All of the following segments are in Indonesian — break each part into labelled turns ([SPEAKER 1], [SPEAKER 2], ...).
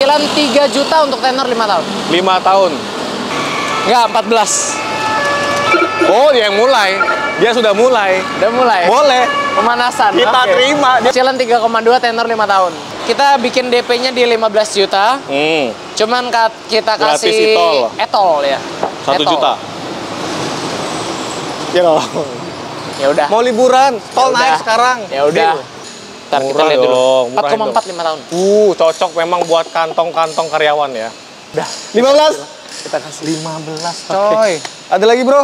[SPEAKER 1] Cicilan 3 juta untuk tenor 5 tahun.
[SPEAKER 2] 5 tahun.
[SPEAKER 1] Enggak, 14.
[SPEAKER 2] Oh, dia yang mulai. Dia sudah mulai.
[SPEAKER 1] Udah mulai.
[SPEAKER 2] Boleh.
[SPEAKER 1] Pemanasan.
[SPEAKER 2] Kita terima.
[SPEAKER 1] Cicilan 3,2 tenor 5 tahun. Kita bikin DP-nya di 15 juta. Cuman kita
[SPEAKER 2] gratis
[SPEAKER 1] kasih etol ya.
[SPEAKER 2] 1 juta. Ya loh.
[SPEAKER 1] Ya udah.
[SPEAKER 2] Mau liburan, tol naik sekarang.
[SPEAKER 1] Ya udah. Ntar kita lihat dulu. 4,4 5 tahun.
[SPEAKER 2] Cocok memang buat kantong-kantong karyawan ya.
[SPEAKER 1] Udah.
[SPEAKER 2] 15.
[SPEAKER 1] Kita kasih
[SPEAKER 2] 15, coy. Ada lagi, Bro?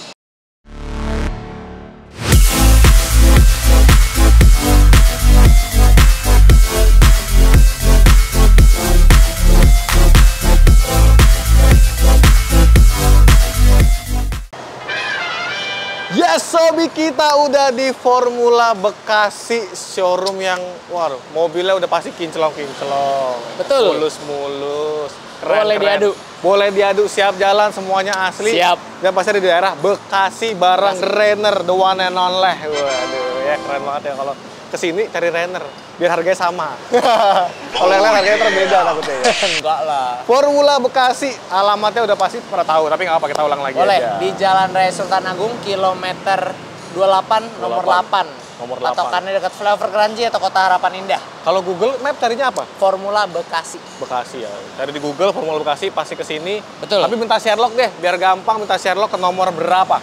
[SPEAKER 2] Yes, Sobi, kita udah di Formula Bekasi, showroom yang, waduh, mobilnya udah pasti kinclong-kinclong.
[SPEAKER 1] Betul.
[SPEAKER 2] Mulus-mulus. Keren,
[SPEAKER 1] boleh
[SPEAKER 2] keren.
[SPEAKER 1] diadu.
[SPEAKER 2] Boleh diadu, siap jalan, semuanya asli.
[SPEAKER 1] Siap.
[SPEAKER 2] Dan pasti di daerah Bekasi bareng Renner, the one and only. Waduh, ya keren banget ya kalau kesini cari Renner, biar harganya sama. Kalau yang lain harganya terbeda takutnya ya.
[SPEAKER 1] Enggak lah.
[SPEAKER 2] Formula Bekasi, alamatnya udah pasti pernah tahu, tapi nggak apa kita ulang lagi
[SPEAKER 1] boleh,
[SPEAKER 2] aja.
[SPEAKER 1] di Jalan Raya Sultan Agung, kilometer 28, nomor 8.
[SPEAKER 2] Nomor 8.
[SPEAKER 1] Patokannya dekat Flavor Kranji atau Kota Harapan Indah.
[SPEAKER 2] Kalau Google Map carinya apa?
[SPEAKER 1] Formula Bekasi.
[SPEAKER 2] Bekasi ya. Cari di Google Formula Bekasi pasti ke sini.
[SPEAKER 1] Betul.
[SPEAKER 2] Tapi minta Sherlock deh, biar gampang minta Sherlock ke nomor berapa?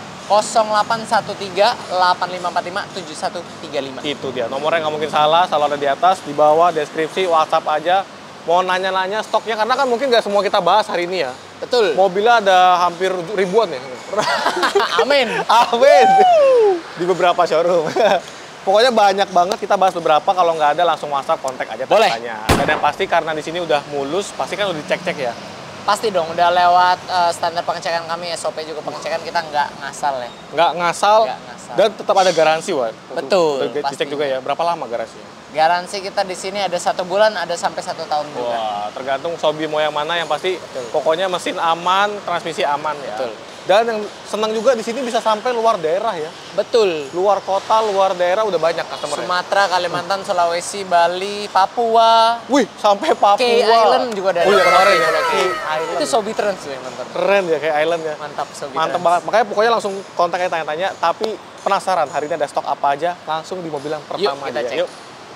[SPEAKER 1] 0813-8545-7135.
[SPEAKER 2] Itu dia. Nomornya nggak mungkin salah, selalu ada di atas, di bawah, deskripsi, WhatsApp aja. Mau nanya-nanya stoknya, karena kan mungkin nggak semua kita bahas hari ini ya.
[SPEAKER 1] Betul.
[SPEAKER 2] Mobilnya ada hampir ribuan ya.
[SPEAKER 1] Amin.
[SPEAKER 2] Amin. Di beberapa showroom. Pokoknya banyak banget, kita bahas beberapa. Kalau nggak ada langsung WhatsApp, kontak aja.
[SPEAKER 1] Boleh.
[SPEAKER 2] Tanya. Dan yang pasti karena di sini udah mulus, pasti kan udah dicek-cek ya.
[SPEAKER 1] Pasti dong, udah lewat standar pengecekan kami, SOP juga pengecekan, kita nggak ngasal ya.
[SPEAKER 2] Nggak ngasal, dan tetap ada garansi, Wan.
[SPEAKER 1] Betul.
[SPEAKER 2] Udah dicek juga ya. Berapa lama garansinya?
[SPEAKER 1] Garansi kita di sini ada 1 bulan, ada sampai 1 tahun juga.
[SPEAKER 2] Wah, tergantung Sobi mau yang mana, yang pasti pokoknya mesin aman, transmisi aman ya.
[SPEAKER 1] Betul.
[SPEAKER 2] Dan yang senang juga di sini bisa sampai luar daerah ya.
[SPEAKER 1] Betul.
[SPEAKER 2] Luar kota, luar daerah udah banyak customer.
[SPEAKER 1] Sumatera, Kalimantan, Sulawesi, Bali, Papua.
[SPEAKER 2] Wih, sampai Papua.
[SPEAKER 1] K Island juga ada.
[SPEAKER 2] Oh iya, kemarin ya.
[SPEAKER 1] K Island. Itu Sobi Trans tuh yang nonton.
[SPEAKER 2] Keren ya, kayak Island ya.
[SPEAKER 1] Mantap Sobi
[SPEAKER 2] Mantap
[SPEAKER 1] Trans.
[SPEAKER 2] banget. Makanya pokoknya langsung kontak aja, tanya-tanya. Tapi penasaran hari ini ada stok apa aja, langsung di mobil yang pertama
[SPEAKER 1] kita
[SPEAKER 2] aja.
[SPEAKER 1] cek.
[SPEAKER 2] Yuk.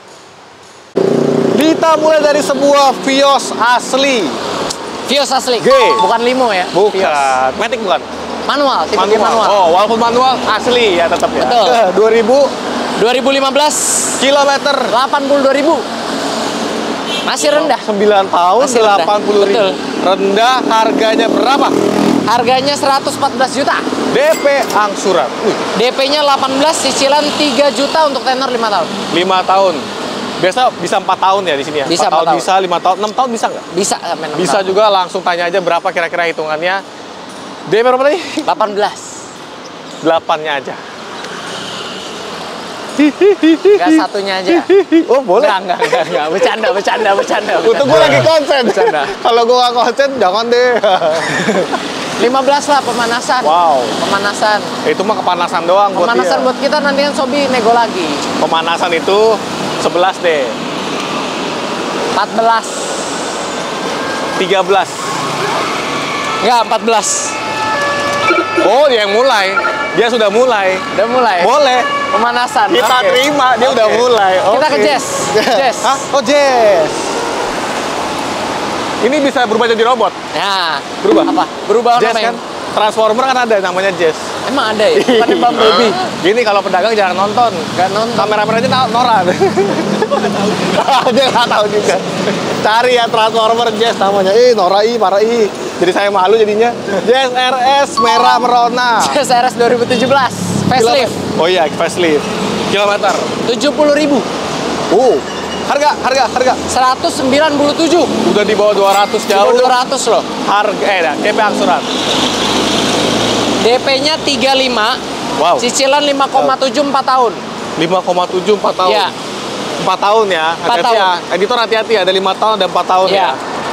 [SPEAKER 2] Kita mulai dari sebuah Vios asli.
[SPEAKER 1] Vios asli.
[SPEAKER 2] G.
[SPEAKER 1] Bukan limo ya?
[SPEAKER 2] Bukan.
[SPEAKER 1] Vios.
[SPEAKER 2] Matic bukan?
[SPEAKER 1] Manual, tipe manual.
[SPEAKER 2] Oh, walaupun manual asli ya tetap ya.
[SPEAKER 1] Betul. 2015
[SPEAKER 2] kilometer.
[SPEAKER 1] 82.000. Masih rendah.
[SPEAKER 2] 9 tahun,
[SPEAKER 1] Masih rendah.
[SPEAKER 2] 80.000.
[SPEAKER 1] Betul.
[SPEAKER 2] Rendah, harganya berapa?
[SPEAKER 1] Harganya 114 juta.
[SPEAKER 2] DP angsuran.
[SPEAKER 1] DP-nya 18, cicilan 3 juta untuk tenor 5 tahun.
[SPEAKER 2] 5 tahun. Biasa bisa 4 tahun ya di sini ya?
[SPEAKER 1] Bisa
[SPEAKER 2] 4 tahun,
[SPEAKER 1] 4 tahun.
[SPEAKER 2] bisa, 5 tahun, 6 tahun bisa nggak?
[SPEAKER 1] Bisa sampai 6
[SPEAKER 2] Bisa
[SPEAKER 1] tahun.
[SPEAKER 2] juga, langsung tanya aja berapa kira-kira hitungannya. DP berapa tadi?
[SPEAKER 1] 18.
[SPEAKER 2] 8-nya aja.
[SPEAKER 1] Enggak satunya aja.
[SPEAKER 2] Oh, boleh?
[SPEAKER 1] Enggak. Bercanda.
[SPEAKER 2] Untuk gue lagi konsen.
[SPEAKER 1] Bercanda.
[SPEAKER 2] Kalau gue nggak konsen, jangan deh.
[SPEAKER 1] 15 lah pemanasan.
[SPEAKER 2] Wow.
[SPEAKER 1] Pemanasan.
[SPEAKER 2] Itu mah kepanasan doang buat
[SPEAKER 1] Pemanasan
[SPEAKER 2] dia.
[SPEAKER 1] buat kita, nanti kan Sobi nego lagi.
[SPEAKER 2] Pemanasan itu 11 deh.
[SPEAKER 1] 14.
[SPEAKER 2] 13.
[SPEAKER 1] Enggak, 14.
[SPEAKER 2] Oh, dia yang mulai. Dia sudah mulai.
[SPEAKER 1] Udah mulai.
[SPEAKER 2] Boleh.
[SPEAKER 1] Pemanasan.
[SPEAKER 2] Kita
[SPEAKER 1] Oke.
[SPEAKER 2] terima, dia udah mulai.
[SPEAKER 1] Kita
[SPEAKER 2] Oke.
[SPEAKER 1] ke Jazz. Jazz.
[SPEAKER 2] Hah? Oh, Jazz. Ini bisa berubah jadi robot.
[SPEAKER 1] Nah,
[SPEAKER 2] Berubah?
[SPEAKER 1] apa? Berubah
[SPEAKER 2] Jazz
[SPEAKER 1] namanya.
[SPEAKER 2] kan? Transformer kan ada namanya Jazz.
[SPEAKER 1] Emang ada ya? Bukan Bumblebee.
[SPEAKER 2] Gini kalau pedagang jangan nonton.
[SPEAKER 1] Gak nonton.
[SPEAKER 2] Kamera-kameranya Nora. Dia nggak tahu juga. Cari ya Transformer Jazz namanya. Nora parah Jadi saya malu jadinya. Jazz RS merah merona.
[SPEAKER 1] Jazz RS 2017. Facelift.
[SPEAKER 2] Oh iya, facelift. Kilometer.
[SPEAKER 1] 70.000.
[SPEAKER 2] Harga.
[SPEAKER 1] 197.
[SPEAKER 2] Udah di bawah 200 jauh.
[SPEAKER 1] 200 loh.
[SPEAKER 2] Harga, DP angsuran.
[SPEAKER 1] DP-nya 35.
[SPEAKER 2] Wow.
[SPEAKER 1] Cicilan 5,7 4 tahun.
[SPEAKER 2] 5,7 4 tahun.
[SPEAKER 1] Iya.
[SPEAKER 2] 4 tahun ya.
[SPEAKER 1] 4
[SPEAKER 2] Hati-hati
[SPEAKER 1] tahun.
[SPEAKER 2] ya. Editor hati-hati ya, ada 5 tahun dan 4 tahun
[SPEAKER 1] Iya.
[SPEAKER 2] ya.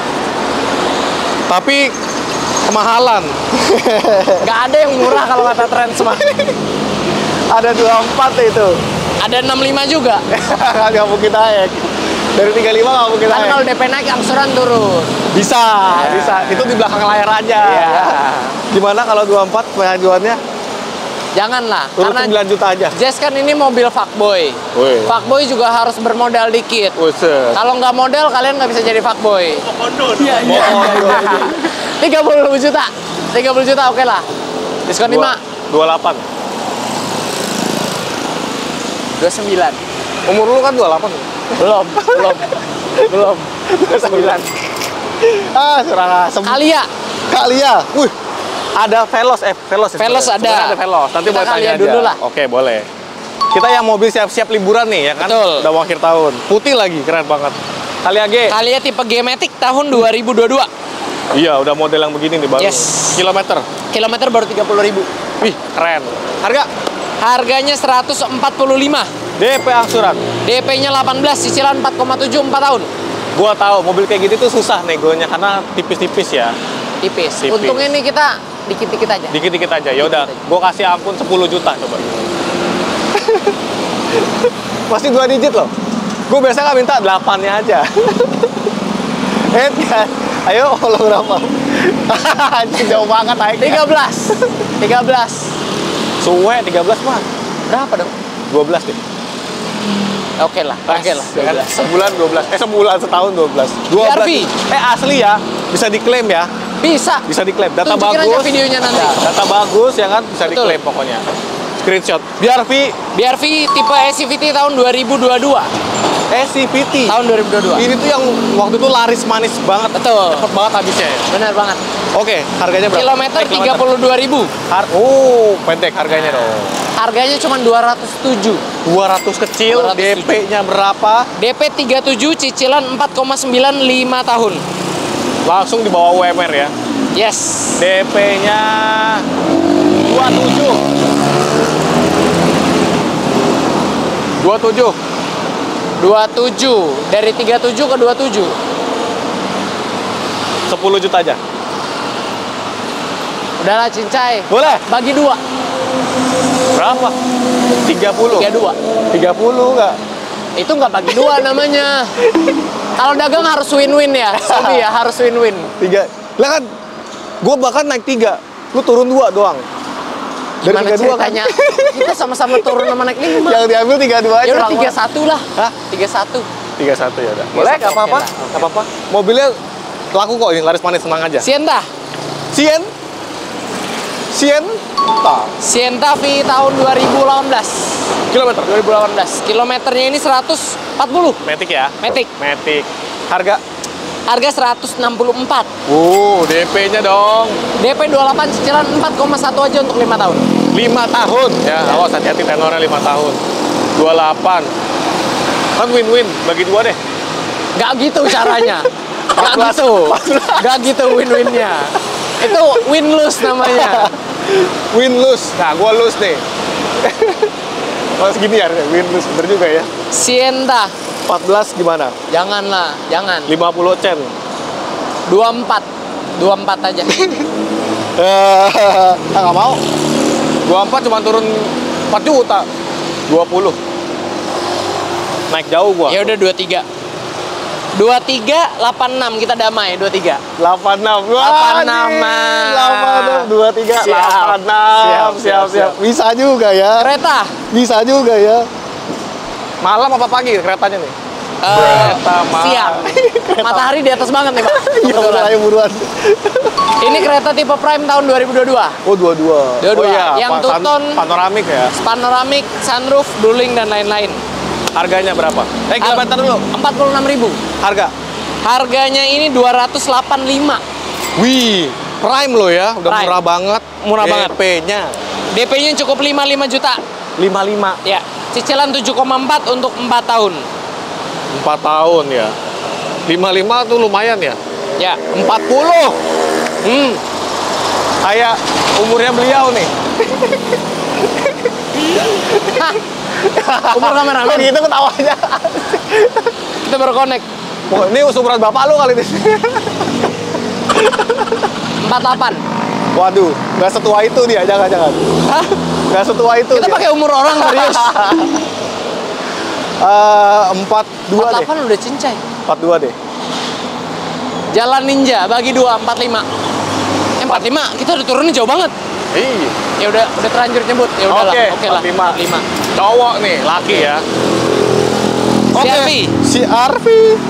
[SPEAKER 2] Tapi kemahalan.
[SPEAKER 1] Nggak ada yang murah kalau kata Trans mah.
[SPEAKER 2] Ada 24 itu.
[SPEAKER 1] Ada 65 juga.
[SPEAKER 2] Nggak mungkin naik. Dari 35 nggak mungkin
[SPEAKER 1] Kan
[SPEAKER 2] naik.
[SPEAKER 1] kalau DP naik, angsuran turun.
[SPEAKER 2] Bisa, bisa. Itu di belakang layar aja.
[SPEAKER 1] Iya.
[SPEAKER 2] Gimana kalau 24 pengajuannya?
[SPEAKER 1] Janganlah,
[SPEAKER 2] Turun
[SPEAKER 1] karena
[SPEAKER 2] 9 juta aja.
[SPEAKER 1] Jazz kan ini mobil fuckboy.
[SPEAKER 2] Wih.
[SPEAKER 1] Fuckboy juga harus bermodal dikit.
[SPEAKER 2] Buset.
[SPEAKER 1] Kalau nggak modal, kalian nggak bisa jadi fuckboy.
[SPEAKER 3] Iya, iya.
[SPEAKER 2] Mohon
[SPEAKER 1] 30 juta. 30 juta oke lah. Diskon 5.
[SPEAKER 2] 28.
[SPEAKER 1] 29.
[SPEAKER 2] Umur lu kan 28.
[SPEAKER 1] Belum. 29.
[SPEAKER 2] Ah, surang asem.
[SPEAKER 1] Kalia.
[SPEAKER 2] Kalia. Wih. Ada Veloz, Veloz.
[SPEAKER 1] Veloz ada.
[SPEAKER 2] Sebenarnya ada Veloz. Nanti
[SPEAKER 1] Kita
[SPEAKER 2] boleh tanya
[SPEAKER 1] Kalia
[SPEAKER 2] aja.
[SPEAKER 1] dulu lah.
[SPEAKER 2] Oke, boleh. Kita yang mobil siap-siap liburan nih, ya kan?
[SPEAKER 1] Betul.
[SPEAKER 2] Udah mau akhir tahun. Putih lagi, keren banget. Kalia G.
[SPEAKER 1] Kalia tipe G-Matic tahun 2022.
[SPEAKER 2] Iya, udah model yang begini nih baru.
[SPEAKER 1] Yes.
[SPEAKER 2] Kilometer.
[SPEAKER 1] Kilometer baru 30.000.
[SPEAKER 2] Wih, keren. Harga?
[SPEAKER 1] Harganya 145.
[SPEAKER 2] DP angsuran.
[SPEAKER 1] DP-nya 18, cicilan 4,7 4 tahun.
[SPEAKER 2] Gua tahu mobil kayak gitu tuh susah negonya karena tipis-tipis ya.
[SPEAKER 1] Tipis.
[SPEAKER 2] Tipis.
[SPEAKER 1] Untungnya ini kita dikit-dikit aja.
[SPEAKER 2] Dikit-dikit aja. Ya udah, gua kasih ampun 10 juta coba. Masih 2 digit loh. Gue biasa nggak minta 8-nya aja. Kan? Ayo, lo berapa? Anjing, jauh banget naiknya.
[SPEAKER 1] 13.
[SPEAKER 2] Suwe 13 mah.
[SPEAKER 1] Berapa dong?
[SPEAKER 2] 12 deh.
[SPEAKER 1] Oke lah. 12.
[SPEAKER 2] Sebulan 12. Sebulan setahun 12. 12.
[SPEAKER 1] BRV.
[SPEAKER 2] Asli ya. Bisa diklaim ya.
[SPEAKER 1] Bisa.
[SPEAKER 2] Bisa diklaim. Data
[SPEAKER 1] Tunjukin
[SPEAKER 2] bagus.
[SPEAKER 1] aja videonya nanti.
[SPEAKER 2] Ya, data bagus ya kan, bisa
[SPEAKER 1] Betul.
[SPEAKER 2] diklaim pokoknya. Screenshot. BRV
[SPEAKER 1] BRV tipe SCVT tahun 2022.
[SPEAKER 2] SCVT.
[SPEAKER 1] Tahun 2022.
[SPEAKER 2] Ini tuh yang waktu itu laris manis banget.
[SPEAKER 1] Betul.
[SPEAKER 2] Cepet banget habisnya ya.
[SPEAKER 1] Benar banget.
[SPEAKER 2] Oke, harganya berapa?
[SPEAKER 1] Kilometer 32.000.
[SPEAKER 2] Oh, pendek harganya dong.
[SPEAKER 1] Harganya cuma 207.
[SPEAKER 2] 200 kecil,
[SPEAKER 1] 207.
[SPEAKER 2] DP-nya berapa?
[SPEAKER 1] DP 37, cicilan 4,95 tahun.
[SPEAKER 2] Langsung di bawah UMR ya.
[SPEAKER 1] Yes.
[SPEAKER 2] DP-nya 27. 27.
[SPEAKER 1] 27. Dari 37 ke 27.
[SPEAKER 2] 10 juta aja.
[SPEAKER 1] Udahlah cincai.
[SPEAKER 2] Boleh?
[SPEAKER 1] Bagi 2.
[SPEAKER 2] Berapa? 30.
[SPEAKER 1] 32.
[SPEAKER 2] 30 enggak?
[SPEAKER 1] Itu nggak bagi 2 namanya. Kalau dagang harus win-win ya. Sobi ya, harus win-win.
[SPEAKER 2] 3. Lah kan gua bahkan naik 3. Lu turun 2 doang. Dari
[SPEAKER 1] Gimana
[SPEAKER 2] 32 kan?
[SPEAKER 1] ceritanya? Kita sama-sama turun sama naik 5.
[SPEAKER 2] Yang diambil 32 aja.
[SPEAKER 1] Ya udah
[SPEAKER 2] orang
[SPEAKER 1] 31 lah.
[SPEAKER 2] Hah?
[SPEAKER 1] 31.
[SPEAKER 2] 31 ya udah. Boleh, enggak apa-apa.
[SPEAKER 1] Oke lah, oke.
[SPEAKER 2] Enggak apa-apa. Mobilnya laku kok ini, laris manis, tenang aja.
[SPEAKER 1] Sienta. Sienta V tahun 2018.
[SPEAKER 2] Kilometer.
[SPEAKER 1] 2018. Kilometernya ini 140.
[SPEAKER 2] Matic ya?
[SPEAKER 1] Matic.
[SPEAKER 2] Matic. Harga?
[SPEAKER 1] Harga 164.
[SPEAKER 2] DP-nya dong.
[SPEAKER 1] DP 28, cicilan 4,1 aja untuk 5 tahun.
[SPEAKER 2] 5 tahun. Ya, awas hati-hati tenornya 5 tahun. 28. Kan win-win, bagi 2 deh.
[SPEAKER 1] Gak gitu caranya. Gak
[SPEAKER 2] 14.
[SPEAKER 1] gitu. Gak gitu win-winnya. Itu win-lose namanya.
[SPEAKER 2] Win-lose. Nah, gua lose nih. Kalau segini ya, win-lose. Bener juga ya.
[SPEAKER 1] Sienta.
[SPEAKER 2] 14 gimana?
[SPEAKER 1] Janganlah, jangan.
[SPEAKER 2] 50 cent.
[SPEAKER 1] 24. 24 aja.
[SPEAKER 2] Nggak mau. 24 cuma turun 4 juta. 20. Naik jauh gua.
[SPEAKER 1] Ya udah 23. 23 86 kita damai 23.
[SPEAKER 2] 86.
[SPEAKER 1] 86.
[SPEAKER 2] 86 23
[SPEAKER 1] Siap.
[SPEAKER 2] 86. Siap. Bisa juga ya.
[SPEAKER 1] Kereta.
[SPEAKER 2] Bisa juga ya. Malam apa pagi keretanya nih? Kereta malam.
[SPEAKER 1] Siang. Matahari di atas banget nih, Pak.
[SPEAKER 2] Iya,
[SPEAKER 1] Kebetulan.
[SPEAKER 2] ayo buruan.
[SPEAKER 1] Ini kereta tipe Prime tahun 2022.
[SPEAKER 2] Oh, 22.
[SPEAKER 1] 22.
[SPEAKER 2] Oh iya,
[SPEAKER 1] Yang Tuton.
[SPEAKER 2] panoramik ya.
[SPEAKER 1] Panoramik, sunroof, dueling dan lain-lain.
[SPEAKER 2] Harganya berapa? Kilometer dulu.
[SPEAKER 1] 46.000.
[SPEAKER 2] Harga.
[SPEAKER 1] Harganya ini 285.
[SPEAKER 2] Wih, Prime lo ya, udah
[SPEAKER 1] Prime.
[SPEAKER 2] murah banget.
[SPEAKER 1] Murah banget.
[SPEAKER 2] DP-nya
[SPEAKER 1] DP-nya cukup 55 juta.
[SPEAKER 2] 55.
[SPEAKER 1] Ya, cicilan 7,4 untuk 4 tahun.
[SPEAKER 2] 4 tahun ya. 55 tuh lumayan ya.
[SPEAKER 1] Ya,
[SPEAKER 2] 40. Kayak umurnya beliau nih.
[SPEAKER 1] umur kameramen.
[SPEAKER 2] Kok gitu ketawanya.
[SPEAKER 1] Kita baru connect.
[SPEAKER 2] Ini umuran bapak lu kali ini.
[SPEAKER 1] 48.
[SPEAKER 2] Waduh, nggak setua itu dia, jangan.
[SPEAKER 1] Hah?
[SPEAKER 2] Nggak setua itu
[SPEAKER 1] Kita
[SPEAKER 2] dia.
[SPEAKER 1] pakai umur orang serius.
[SPEAKER 2] 42 deh.
[SPEAKER 1] 48 udah cincai.
[SPEAKER 2] 42 deh.
[SPEAKER 1] Jalan Ninja bagi 2, 45. 45, kita udah turunnya jauh banget.
[SPEAKER 2] Iya.
[SPEAKER 1] Ya udah terlanjur nyebut. Ya udahlah. Oke lah.
[SPEAKER 2] 45. Cowok nih, laki ya.
[SPEAKER 1] CR-V.
[SPEAKER 2] CR-V.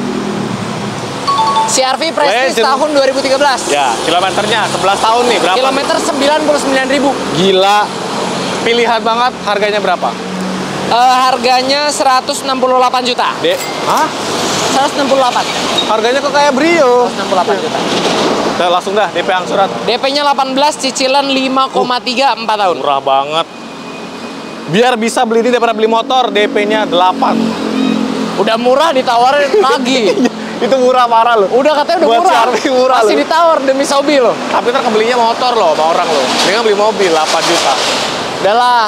[SPEAKER 1] CR-V Prestige tahun 2013.
[SPEAKER 2] Ya, kilometernya 11 tahun nih, berapa?
[SPEAKER 1] Kilometer 99.000.
[SPEAKER 2] Gila. Pilihan banget, harganya berapa?
[SPEAKER 1] Harganya 168 juta.
[SPEAKER 2] Hah?
[SPEAKER 1] 168.
[SPEAKER 2] Harganya kok kayak Brio?
[SPEAKER 1] 168 juta.
[SPEAKER 2] Udah langsung dah, DP angsuran.
[SPEAKER 1] DP-nya 18, cicilan 5,3 4 tahun.
[SPEAKER 2] Murah banget. Biar bisa beli ini daripada beli motor, DP-nya 8.
[SPEAKER 1] Udah murah ditawarin lagi.
[SPEAKER 2] Itu murah parah loh.
[SPEAKER 1] Udah katanya udah
[SPEAKER 2] buat
[SPEAKER 1] murah.
[SPEAKER 2] CR-V murah
[SPEAKER 1] masih
[SPEAKER 2] loh.
[SPEAKER 1] ditawar demi Sobi loh.
[SPEAKER 2] Tapi ntar kebelinya motor loh sama orang loh. Dengan beli mobil 8 juta.
[SPEAKER 1] Udahlah.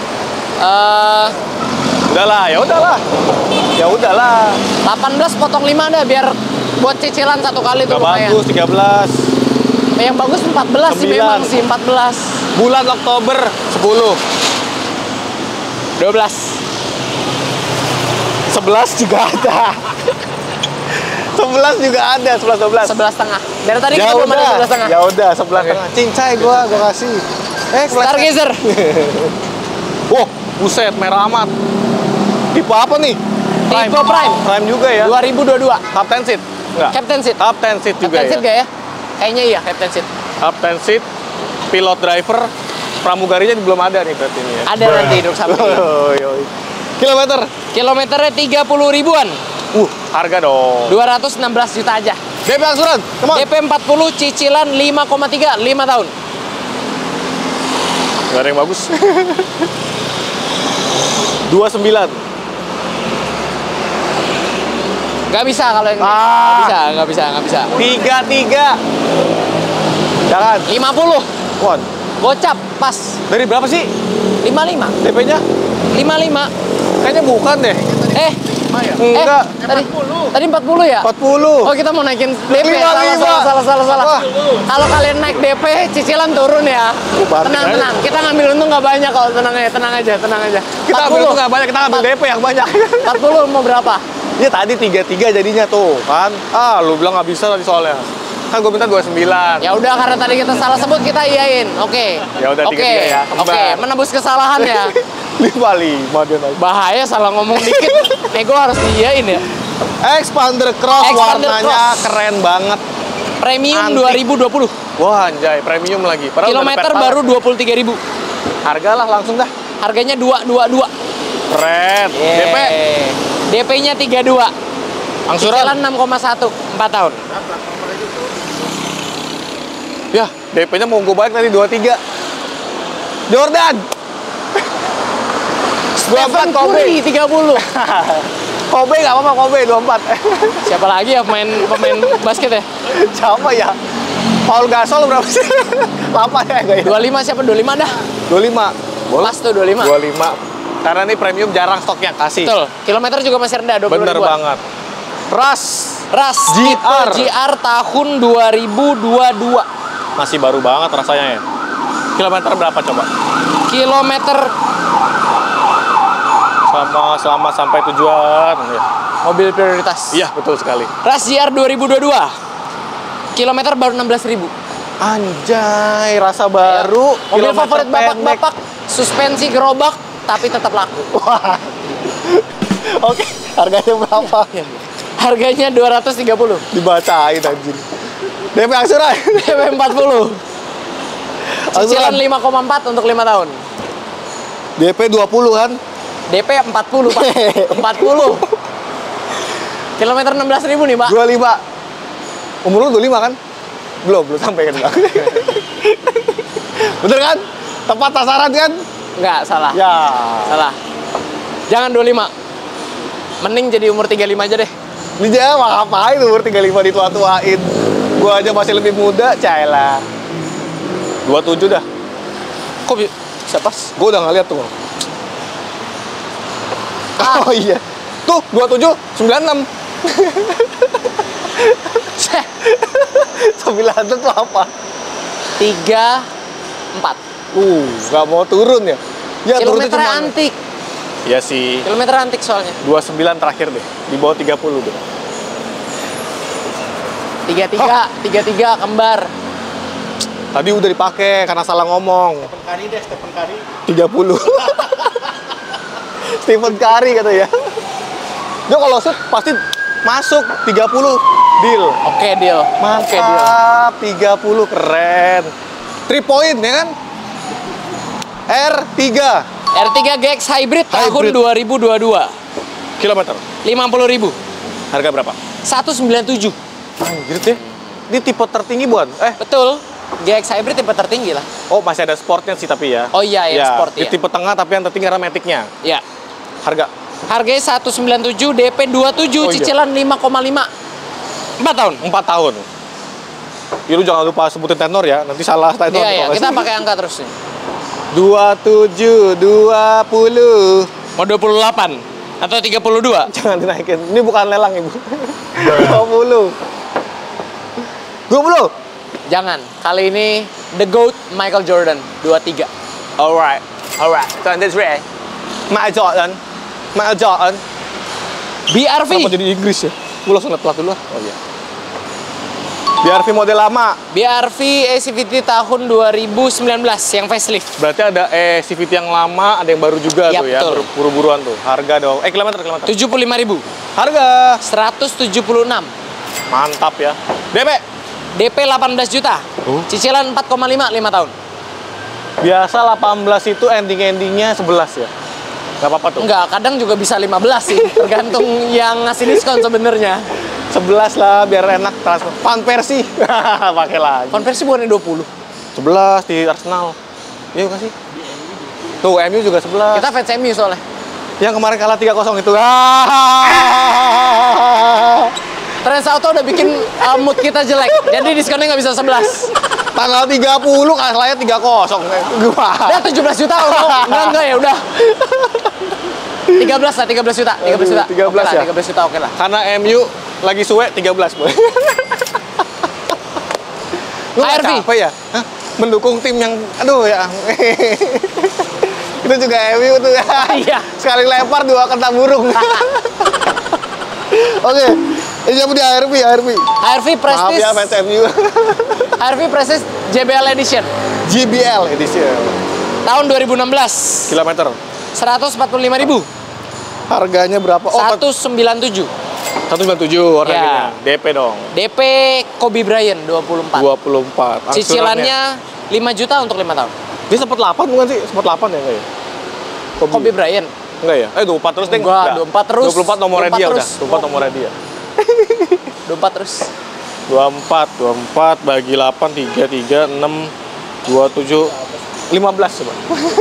[SPEAKER 2] Udahlah, ya udahlah. Ya udahlah.
[SPEAKER 1] 18 potong 5 dah biar buat cicilan satu kali tuh
[SPEAKER 2] Gak
[SPEAKER 1] lumayan.
[SPEAKER 2] bagus, 13.
[SPEAKER 1] Yang bagus 14 sih
[SPEAKER 2] 9.
[SPEAKER 1] memang sih 14.
[SPEAKER 2] Bulan Oktober 10.
[SPEAKER 1] 12.
[SPEAKER 2] 11 juga ada. 11 juga ada, 11 12.
[SPEAKER 1] 11,5. Dari tadi
[SPEAKER 2] Ya
[SPEAKER 1] kita belum ada
[SPEAKER 2] udah.
[SPEAKER 1] 11,5.
[SPEAKER 2] Ya udah, 11,5. Cincai gua kasih.
[SPEAKER 1] Stargazer.
[SPEAKER 2] Wah, buset, merah amat. Tipe apa nih?
[SPEAKER 1] Tipe Prime.
[SPEAKER 2] Prime juga ya.
[SPEAKER 1] 2022.
[SPEAKER 2] Top 10 seat? Enggak.
[SPEAKER 1] Captain seat.
[SPEAKER 2] Top 10 seat juga
[SPEAKER 1] Captain
[SPEAKER 2] ya.
[SPEAKER 1] seat gak ya? Kayaknya iya Captain seat.
[SPEAKER 2] Top 10 seat, pilot driver, pramugarinya belum ada nih berarti ini ya.
[SPEAKER 1] Ada nanti duduk samping.
[SPEAKER 2] Kilometer?
[SPEAKER 1] Kilometernya 30 ribuan.
[SPEAKER 2] Harga dong.
[SPEAKER 1] 216 juta aja.
[SPEAKER 2] DP angsuran, come on.
[SPEAKER 1] DP 40, cicilan 5,3, 5 tahun.
[SPEAKER 2] Gak ada yang bagus. 29.
[SPEAKER 1] Gak bisa kalau yang Gak bisa.
[SPEAKER 2] 33. Jangan.
[SPEAKER 1] 50.
[SPEAKER 2] Won.
[SPEAKER 1] Gocap, pas.
[SPEAKER 2] Dari berapa sih
[SPEAKER 1] 55.
[SPEAKER 2] DP-nya?
[SPEAKER 1] 55.
[SPEAKER 2] Kayaknya bukan deh. Enggak.
[SPEAKER 1] Tadi 40 ya?
[SPEAKER 2] 40.
[SPEAKER 1] Oh, kita mau naikin DP.
[SPEAKER 2] 55.
[SPEAKER 1] Salah. Kalau kalian naik DP, cicilan turun ya. Tenang. Kita ngambil untung nggak banyak kalau tenang aja.
[SPEAKER 2] Kita ambil itu nggak banyak, kita ambil DP yang banyak.
[SPEAKER 1] 40 mau berapa?
[SPEAKER 2] Ya tadi 33 jadinya tuh kan. Lu bilang nggak bisa tadi soalnya. Kan gue minta 29.
[SPEAKER 1] Ya udah, karena tadi kita salah sebut, kita iyain. Oke.
[SPEAKER 2] Ya udah 33 ya.
[SPEAKER 1] Oke, menebus kesalahan ya.
[SPEAKER 2] 55 dia naik.
[SPEAKER 1] Bahaya salah ngomong dikit. Nego harus diiyain ya.
[SPEAKER 2] Expander Cross, warnanya keren banget.
[SPEAKER 1] Premium
[SPEAKER 2] Antik.
[SPEAKER 1] 2020.
[SPEAKER 2] Wah, anjay, premium lagi. Padahal
[SPEAKER 1] Kilometer baru 23.000.
[SPEAKER 2] Harga lah langsung dah.
[SPEAKER 1] Harganya 222.
[SPEAKER 2] Keren. DP.
[SPEAKER 1] DP-nya 32.
[SPEAKER 2] Angsuran
[SPEAKER 1] Cicilan 6,1, 4 tahun.
[SPEAKER 2] Ya, DP-nya mau gue balik tadi 23. Jordan.
[SPEAKER 1] Stephen Curry 30.
[SPEAKER 2] Kobe nggak apa-apa, Kobe 24.
[SPEAKER 1] Siapa lagi ya pemain basket ya?
[SPEAKER 2] Siapa ya? Paul Gasol berapa sih? 8 ya enggak ya?
[SPEAKER 1] 25 siapa? 25 dah.
[SPEAKER 2] 25. Boleh?
[SPEAKER 1] Pas tuh 25.
[SPEAKER 2] 25. Karena ini premium jarang stoknya kasih.
[SPEAKER 1] Betul. Kilometer juga masih rendah 20
[SPEAKER 2] Bener
[SPEAKER 1] ribuan.
[SPEAKER 2] banget. Ras
[SPEAKER 1] GR. GR tahun 2022.
[SPEAKER 2] Masih baru banget rasanya ya. Kilometer berapa coba?
[SPEAKER 1] Kilometer
[SPEAKER 2] Selama sampai tujuan ya.
[SPEAKER 1] mobil prioritas.
[SPEAKER 2] Iya, betul sekali.
[SPEAKER 1] Ras GR 2022. Kilometer baru 16.000.
[SPEAKER 2] Anjay, rasa baru.
[SPEAKER 1] Mobil
[SPEAKER 2] kilometer
[SPEAKER 1] favorit
[SPEAKER 2] pendek.
[SPEAKER 1] bapak-bapak, suspensi gerobak tapi tetap laku.
[SPEAKER 2] Wah. Oke, harganya berapa?
[SPEAKER 1] Harganya 230.
[SPEAKER 2] Dibacain anjir. DP angsuran.
[SPEAKER 1] DP 40. Cicilan 5,4 untuk 5 tahun.
[SPEAKER 2] DP 20 kan?
[SPEAKER 1] DP 40, Pak. 40. Kilometer 16.000 nih, Pak.
[SPEAKER 2] 25. Umur lu 25 kan? Belum sampai kan. Bener kan? Tepat sasaran kan?
[SPEAKER 1] Enggak, salah.
[SPEAKER 2] Ya.
[SPEAKER 1] Salah. Jangan 25. Mending jadi umur 35 aja deh.
[SPEAKER 2] Ini dia mah ngapain umur 35 ditua-tuain. Gua aja masih lebih muda, cailah. 27 dah.
[SPEAKER 1] Kok bisa pas?
[SPEAKER 2] Gua udah ngeliat tuh. Oh iya. Tuh, 27, 96. 96 tuh apa?
[SPEAKER 1] 3, 4.
[SPEAKER 2] Nggak mau turun ya? Ya turun
[SPEAKER 1] Kilometernya antik.
[SPEAKER 2] Iya sih.
[SPEAKER 1] Kilometer antik soalnya.
[SPEAKER 2] 29 terakhir deh. Di bawah 30 deh.
[SPEAKER 1] 33 kembar.
[SPEAKER 2] Tadi udah dipakai karena salah ngomong.
[SPEAKER 3] Stephen Curry.
[SPEAKER 2] 30. Stephen Curry kata ya. Dia kalau shoot pasti masuk 30. Deal.
[SPEAKER 1] Oke, deal.
[SPEAKER 2] Mantap. 30 keren. 3 point ya kan? R3.
[SPEAKER 1] R3 GX Hybrid tahun 2022.
[SPEAKER 2] Kilometer.
[SPEAKER 1] 50.000.
[SPEAKER 2] Harga berapa?
[SPEAKER 1] 197.
[SPEAKER 2] Anjir deh. Ini tipe tertinggi buat.
[SPEAKER 1] Betul. GX Hybrid tipe tertinggi lah.
[SPEAKER 2] Oh, masih ada sportnya sih tapi ya.
[SPEAKER 1] Oh iya, yang sport
[SPEAKER 2] Di
[SPEAKER 1] ya.
[SPEAKER 2] tipe tengah tapi yang tertinggi karena Matic-nya.
[SPEAKER 1] Ya.
[SPEAKER 2] Harga
[SPEAKER 1] Harganya 197, DP 27,
[SPEAKER 2] Oh, iya.
[SPEAKER 1] cicilan 5,5. 4 tahun.
[SPEAKER 2] 4 tahun. Ya lu jangan lupa sebutin tenor ya, nanti salah tenor.
[SPEAKER 1] Iya, kita pakai angka terus nih.
[SPEAKER 2] 27, 20.
[SPEAKER 1] Mau 28 atau 32?
[SPEAKER 2] Jangan dinaikin. Ini bukan lelang, Ibu. 20. 20.
[SPEAKER 1] Jangan. Kali ini The GOAT Michael Jordan 23.
[SPEAKER 2] Alright. 23. Michael Jordan.
[SPEAKER 1] BRV.
[SPEAKER 2] Kenapa jadi Inggris ya? Gue langsung liat plat dulu lah. Oh iya. BRV model lama.
[SPEAKER 1] BRV CVT tahun 2019 yang facelift.
[SPEAKER 2] Berarti ada CVT yang lama, ada yang baru juga
[SPEAKER 1] Iya,
[SPEAKER 2] tuh ya.
[SPEAKER 1] betul.
[SPEAKER 2] Buru-buruan tuh. Harga dong. Kilometer.
[SPEAKER 1] 75.000.
[SPEAKER 2] Harga.
[SPEAKER 1] 176.
[SPEAKER 2] Mantap ya. DP.
[SPEAKER 1] DP 18 juta. Cicilan 4,5 5 tahun.
[SPEAKER 2] Biasa 18 itu ending-endingnya 11 ya. Gak apa-apa tuh.
[SPEAKER 1] Enggak, kadang juga bisa 15 sih. Tergantung yang ngasih diskon sebenarnya.
[SPEAKER 2] 11 lah biar enak transfer. Van Persie. Pakai lagi.
[SPEAKER 1] Konversi bukannya 20.
[SPEAKER 2] 11 di Arsenal. Iya kasih. Tuh MU juga 11.
[SPEAKER 1] Kita fans MU soalnya.
[SPEAKER 2] Yang kemarin kalah 3-0 itu.
[SPEAKER 1] Trans Auto udah bikin mood kita jelek. Jadi diskonnya nggak bisa 11.
[SPEAKER 2] Tanggal 30 kalahnya 3-0. Gua.
[SPEAKER 1] Udah 17 juta kalau enggak ya udah. 13 lah, 13 juta. 13 juta.
[SPEAKER 2] 13
[SPEAKER 1] Oke lah,
[SPEAKER 2] ya?
[SPEAKER 1] 13 juta oke lah.
[SPEAKER 2] Karena MU lagi suwe 13 boy. Lu nggak
[SPEAKER 1] ARV.
[SPEAKER 2] capek ya? Hah? Mendukung tim yang aduh ya. Itu juga MU tuh ya.
[SPEAKER 1] Iya.
[SPEAKER 2] Sekali lempar 2 kena burung. Oke. Ini siapa di ARV?
[SPEAKER 1] ARV
[SPEAKER 2] Maaf
[SPEAKER 1] Prestige.
[SPEAKER 2] ya fans MU.
[SPEAKER 1] ARV Prestige JBL Edition.
[SPEAKER 2] GBL edition.
[SPEAKER 1] Tahun 2016.
[SPEAKER 2] Kilometer.
[SPEAKER 1] 145.000.
[SPEAKER 2] Harganya berapa? Oh,
[SPEAKER 1] 197.
[SPEAKER 2] 197 harganya.
[SPEAKER 1] Ya.
[SPEAKER 2] DP dong.
[SPEAKER 1] DP Kobe Bryant 24.
[SPEAKER 2] 24.
[SPEAKER 1] Cicilannya 5 juta untuk 5 tahun.
[SPEAKER 2] Dia sempat 8 bukan sih? Sempat 8 ya enggak ya?
[SPEAKER 1] Kobe Bryant.
[SPEAKER 2] Enggak ya? 24 terus deh.
[SPEAKER 1] Enggak, 24 terus.
[SPEAKER 2] 24 nomornya
[SPEAKER 1] 24
[SPEAKER 2] dia
[SPEAKER 1] terus.
[SPEAKER 2] udah. 24 nomornya dia.
[SPEAKER 1] 24 terus.
[SPEAKER 2] 24 bagi 8 3 6 27 15 coba.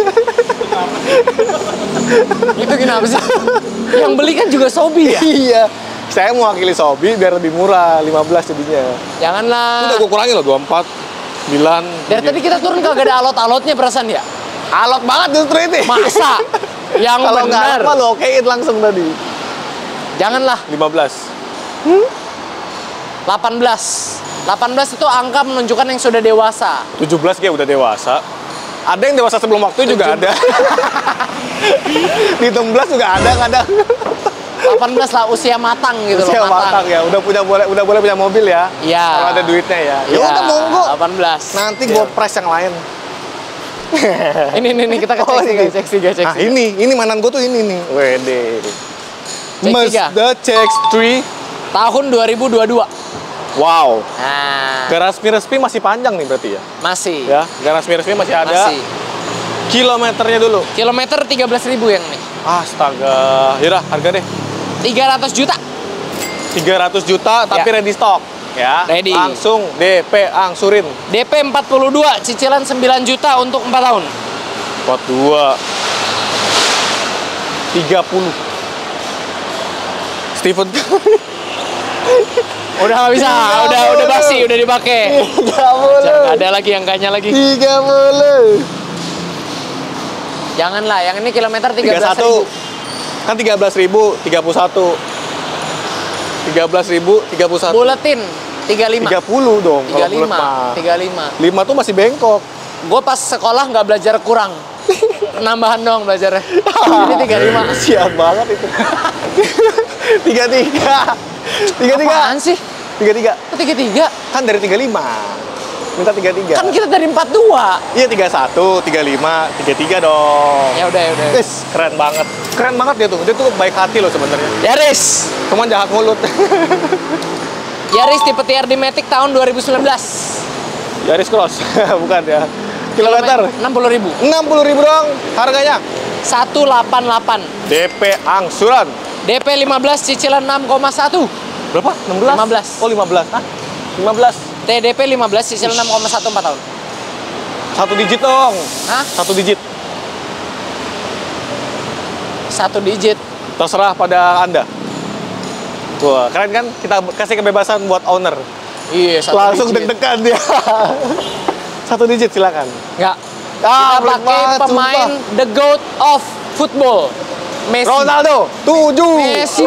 [SPEAKER 1] Itu kenapa sih? Yang beli kan juga Sobi ya?
[SPEAKER 2] Iya. Saya mewakili Sobi biar lebih murah 15 jadinya.
[SPEAKER 1] Janganlah.
[SPEAKER 2] Udah gue kurangin loh 24 9.
[SPEAKER 1] Dari tadi kita turun kagak ada alot-alotnya perasaan ya?
[SPEAKER 2] Alot banget justru itu.
[SPEAKER 1] Masa? Yang
[SPEAKER 2] Kalau nggak
[SPEAKER 1] benar.
[SPEAKER 2] apa lo okein langsung tadi.
[SPEAKER 1] Janganlah.
[SPEAKER 2] 15.
[SPEAKER 1] 18 itu angka menunjukkan yang sudah dewasa.
[SPEAKER 2] 17 kayak udah dewasa. Ada yang dewasa sebelum waktu juga ada. Di 16 juga ada kadang.
[SPEAKER 1] 18 lah usia matang gitu
[SPEAKER 2] Usia
[SPEAKER 1] loh,
[SPEAKER 2] matang ya, udah boleh punya mobil ya.
[SPEAKER 1] Iya.
[SPEAKER 2] Kalau ada duitnya ya. Ya
[SPEAKER 1] Iya,
[SPEAKER 2] udah monggo.
[SPEAKER 1] 18.
[SPEAKER 2] Nanti gue price yang lain.
[SPEAKER 1] Ini kita
[SPEAKER 2] Oh, ini.
[SPEAKER 1] cek sih.
[SPEAKER 2] Ah, ini mainan gue tuh ini nih. Wede.
[SPEAKER 1] Cek tiga.
[SPEAKER 2] Mazda CX-3.
[SPEAKER 1] Tahun 2022.
[SPEAKER 2] Wow.
[SPEAKER 1] Nah,
[SPEAKER 2] Garasi resmi masih panjang nih berarti ya.
[SPEAKER 1] masih.
[SPEAKER 2] Ya, garasi resmi masih ada.
[SPEAKER 1] Masih.
[SPEAKER 2] Kilometernya dulu.
[SPEAKER 1] Kilometer 13.000 yang nih.
[SPEAKER 2] Astaga. Yaudah, harga deh.
[SPEAKER 1] 300 juta.
[SPEAKER 2] 300 juta tapi
[SPEAKER 1] Ya.
[SPEAKER 2] ready stock. Ya.
[SPEAKER 1] Ready.
[SPEAKER 2] Langsung DP angsurin.
[SPEAKER 1] DP 42, cicilan 9 juta untuk 4 tahun.
[SPEAKER 2] 42 30 Stephen
[SPEAKER 1] Udah nggak bisa, udah basi, udah dipakai.
[SPEAKER 2] 30
[SPEAKER 1] Jangan ada lagi angkanya lagi.
[SPEAKER 2] 30
[SPEAKER 1] Janganlah, yang ini kilometer
[SPEAKER 2] 31
[SPEAKER 1] 13.000.
[SPEAKER 2] kan 13.000 31 13.000 31
[SPEAKER 1] Buletin 35.
[SPEAKER 2] 30 dong kalau bulat mah.
[SPEAKER 1] 35.
[SPEAKER 2] 5 tuh masih bengkok.
[SPEAKER 1] Gue pas sekolah nggak belajar kurang. penambahan dong belajarnya. Ini 35.
[SPEAKER 2] Siap banget itu. 33. 33.
[SPEAKER 1] Apaan sih?
[SPEAKER 2] 33.
[SPEAKER 1] Kok 33?
[SPEAKER 2] Kan dari 35. Minta 33.
[SPEAKER 1] Kan kita dari 42.
[SPEAKER 2] Iya 31, 35, 33 dong.
[SPEAKER 1] Ya udah.
[SPEAKER 2] Wis, keren banget. Keren banget dia tuh. Dia tuh baik hati loh sebenarnya.
[SPEAKER 1] Yaris.
[SPEAKER 2] Cuman jahat mulut.
[SPEAKER 1] Yaris tipe TRD Matic tahun 2019.
[SPEAKER 2] Yaris Cross. Bukan ya. Kilometer
[SPEAKER 1] 60.000.
[SPEAKER 2] 60.000 dong. Harganya
[SPEAKER 1] 188.
[SPEAKER 2] DP angsuran.
[SPEAKER 1] DP 15 cicilan 6,1.
[SPEAKER 2] Berapa? 16?
[SPEAKER 1] 15.
[SPEAKER 2] Oh, 15. Hah? 15.
[SPEAKER 1] TDP 15 cicilan 6,1 4 tahun.
[SPEAKER 2] Satu digit dong.
[SPEAKER 1] Hah?
[SPEAKER 2] Satu digit.
[SPEAKER 1] 1 digit.
[SPEAKER 2] Terserah pada Anda. Wah, keren kan? Kita kasih kebebasan buat owner.
[SPEAKER 1] Iya, 1
[SPEAKER 2] Langsung
[SPEAKER 1] digit.
[SPEAKER 2] deg-degan dia. Satu digit silakan.
[SPEAKER 1] Enggak.
[SPEAKER 2] Ah,
[SPEAKER 1] Kita pakai
[SPEAKER 2] banget,
[SPEAKER 1] pemain
[SPEAKER 2] sumpah.
[SPEAKER 1] the GOAT of football. Messi.
[SPEAKER 2] Ronaldo 7.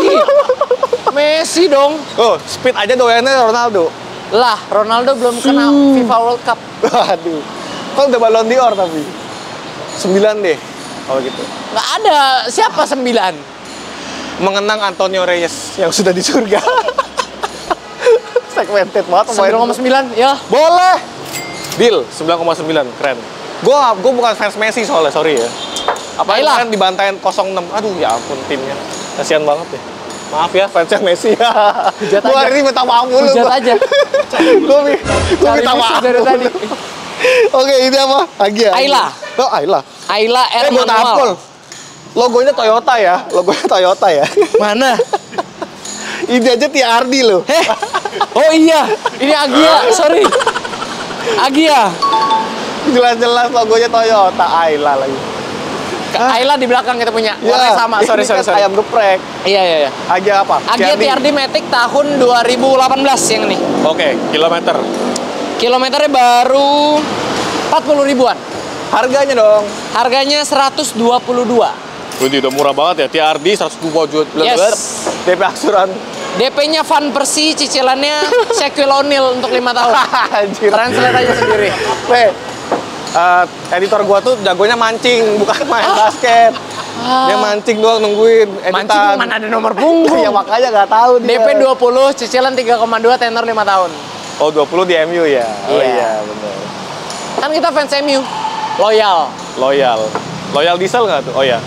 [SPEAKER 1] Messi dong.
[SPEAKER 2] Oh, speed aja doyannya Ronaldo.
[SPEAKER 1] Lah, Ronaldo belum kena FIFA World Cup.
[SPEAKER 2] Waduh. Kan udah Ballon d'Or tapi. 9 deh. Kalau gitu.
[SPEAKER 1] Nggak ada. Siapa 9?
[SPEAKER 2] Mengenang Antonio Reyes yang sudah di surga. Segmented banget pemain.
[SPEAKER 1] 9,9 ya.
[SPEAKER 2] Boleh. Deal 9,9 keren. Gua bukan fans Messi soalnya, sorry ya. Apa
[SPEAKER 1] Ayolah.
[SPEAKER 2] kan dibantain 06. Aduh, ya ampun timnya. Kasihan banget ya. Maaf ya fansnya Messi.
[SPEAKER 1] Hujat
[SPEAKER 2] Gua
[SPEAKER 1] aja.
[SPEAKER 2] hari ini minta maaf dulu.
[SPEAKER 1] Hujat
[SPEAKER 2] gua.
[SPEAKER 1] aja.
[SPEAKER 2] Gua
[SPEAKER 1] Cari
[SPEAKER 2] minta
[SPEAKER 1] musuh
[SPEAKER 2] maaf
[SPEAKER 1] dari
[SPEAKER 2] dulu.
[SPEAKER 1] tadi.
[SPEAKER 2] Oke, ini apa? Agia.
[SPEAKER 1] Ayla.
[SPEAKER 2] Oh, Ayla.
[SPEAKER 1] Ayla R.
[SPEAKER 2] Gua
[SPEAKER 1] Manual.
[SPEAKER 2] tampol. Logonya Toyota ya. Logonya Toyota ya.
[SPEAKER 1] Mana?
[SPEAKER 2] Ini aja TRD loh.
[SPEAKER 1] Oh iya, ini Agia, sorry. Agia.
[SPEAKER 2] Jelas-jelas logonya Toyota, Ayla lagi.
[SPEAKER 1] Ayla di belakang kita punya. Warnanya sama,
[SPEAKER 2] ini
[SPEAKER 1] sorry.
[SPEAKER 2] kan ayam geprek.
[SPEAKER 1] Iya.
[SPEAKER 2] Agia apa?
[SPEAKER 1] Agia TRD Matic tahun 2018 yang ini.
[SPEAKER 2] Oke, kilometer.
[SPEAKER 1] Kilometernya baru 40 ribuan.
[SPEAKER 2] Harganya dong.
[SPEAKER 1] Harganya 122.
[SPEAKER 2] Wih, udah murah banget ya. TRD 102 juta.
[SPEAKER 1] Yes.
[SPEAKER 2] DP aksuran.
[SPEAKER 1] DP-nya Van Persie, cicilannya Shaquille O'Neal untuk 5 tahun.
[SPEAKER 2] Anjir.
[SPEAKER 1] Translate aja sendiri.
[SPEAKER 2] Weh, editor gua tuh jagonya mancing, bukan main basket. Dia mancing doang nungguin editan.
[SPEAKER 1] Mancing mana ada nomor punggung.
[SPEAKER 2] Ya makanya nggak tahu dia.
[SPEAKER 1] DP 20, cicilan 3,2, tenor 5 tahun.
[SPEAKER 2] Oh, 20 di MU ya? Oh
[SPEAKER 1] Iya.
[SPEAKER 2] iya, benar.
[SPEAKER 1] Kan kita fans MU. Loyal.
[SPEAKER 2] Loyal diesel nggak tuh? Oh ya.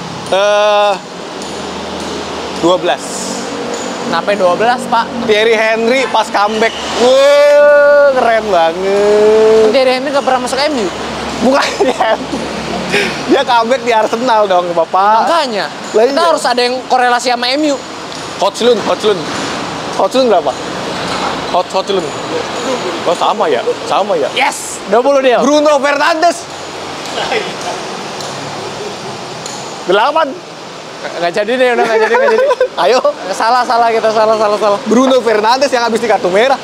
[SPEAKER 2] 12.
[SPEAKER 1] Kenapa 12, Pak?
[SPEAKER 2] Thierry Henry pas comeback. Wah, keren banget.
[SPEAKER 1] Thierry Henry nggak pernah masuk MU.
[SPEAKER 2] Bukan dia comeback di Arsenal dong, Bapak.
[SPEAKER 1] Makanya,
[SPEAKER 2] Lah
[SPEAKER 1] kita
[SPEAKER 2] iya.
[SPEAKER 1] harus ada yang korelasi sama MU.
[SPEAKER 2] Hotslun berapa? Hotslun. Oh, sama ya?
[SPEAKER 1] Yes, 20 dia.
[SPEAKER 2] Bruno Fernandes. 8.
[SPEAKER 1] Nggak jadi deh, udah nggak jadi.
[SPEAKER 2] Ayo.
[SPEAKER 1] Salah kita, salah.
[SPEAKER 2] Bruno Fernandes yang habis di kartu merah.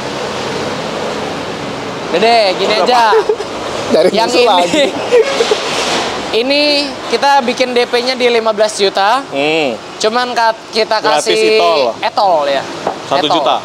[SPEAKER 1] Dede, gini aja.
[SPEAKER 2] Dari
[SPEAKER 1] Yang
[SPEAKER 2] musuh
[SPEAKER 1] ini,
[SPEAKER 2] lagi.
[SPEAKER 1] ini kita bikin DP-nya di 15 juta. Cuman kita
[SPEAKER 2] Gratis
[SPEAKER 1] kasih etol ya.
[SPEAKER 2] 1
[SPEAKER 1] Etol.
[SPEAKER 2] juta.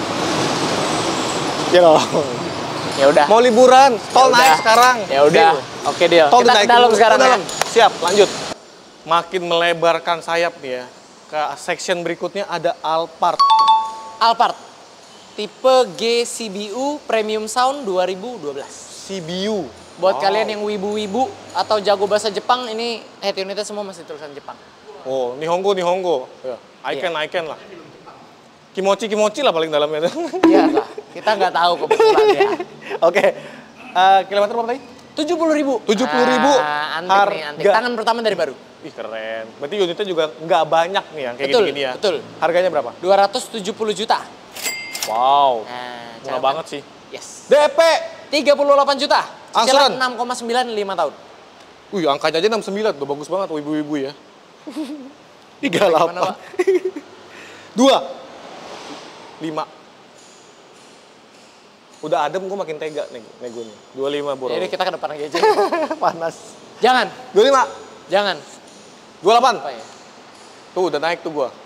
[SPEAKER 2] Ya loh.
[SPEAKER 1] Ya udah.
[SPEAKER 2] Mau liburan, tol
[SPEAKER 1] Ya
[SPEAKER 2] naik
[SPEAKER 1] udah.
[SPEAKER 2] sekarang.
[SPEAKER 1] Ya udah.
[SPEAKER 2] Deal.
[SPEAKER 1] Oke, deal.
[SPEAKER 2] Tol
[SPEAKER 1] Kita ke
[SPEAKER 2] dinaikin
[SPEAKER 1] dalam
[SPEAKER 2] dulu.
[SPEAKER 1] sekarang
[SPEAKER 2] Oh,
[SPEAKER 1] ya.
[SPEAKER 2] dalam. Siap, lanjut. Makin melebarkan sayap nih ya. Ke section berikutnya ada Alphard.
[SPEAKER 1] Alphard. Tipe G CBU Premium Sound 2012.
[SPEAKER 2] CBU.
[SPEAKER 1] Buat
[SPEAKER 2] Wow.
[SPEAKER 1] kalian yang wibu-wibu atau jago bahasa Jepang, ini head unitnya semua masih tulisan Jepang.
[SPEAKER 2] Oh, Nihongo. Ya. Icon lah. Kimochi lah paling dalamnya.
[SPEAKER 1] Iya lah, kita nggak tahu kebetulan ya.
[SPEAKER 2] Oke. Kilometer berapa tadi?
[SPEAKER 1] 70.000.
[SPEAKER 2] 70.000.
[SPEAKER 1] Antik nih, antik. Tangan pertama dari baru.
[SPEAKER 2] Ih, keren. Berarti unitnya juga nggak banyak nih yang kayak
[SPEAKER 1] Betul,
[SPEAKER 2] gini-gini ya.
[SPEAKER 1] betul.
[SPEAKER 2] Harganya berapa?
[SPEAKER 1] 270 juta.
[SPEAKER 2] Wow.
[SPEAKER 1] Nah,
[SPEAKER 2] Murah
[SPEAKER 1] cakep
[SPEAKER 2] banget
[SPEAKER 1] kan?
[SPEAKER 2] sih.
[SPEAKER 1] Yes.
[SPEAKER 2] DP.
[SPEAKER 1] 38 juta.
[SPEAKER 2] Angsuran?
[SPEAKER 1] Cicilan 6,9 5 tahun.
[SPEAKER 2] Wih, angkanya aja 69. Udah bagus banget ibu-ibu ya.
[SPEAKER 1] Gimana, Pak?
[SPEAKER 2] 5. Udah adem, gue makin tega negonya. 25 bro.
[SPEAKER 1] Jadi kita ke depan lagi aja.
[SPEAKER 2] Panas.
[SPEAKER 1] Jangan,
[SPEAKER 2] 25.
[SPEAKER 1] jangan.
[SPEAKER 2] 28.
[SPEAKER 1] Apa ya?
[SPEAKER 2] Tuh udah naik tuh gua.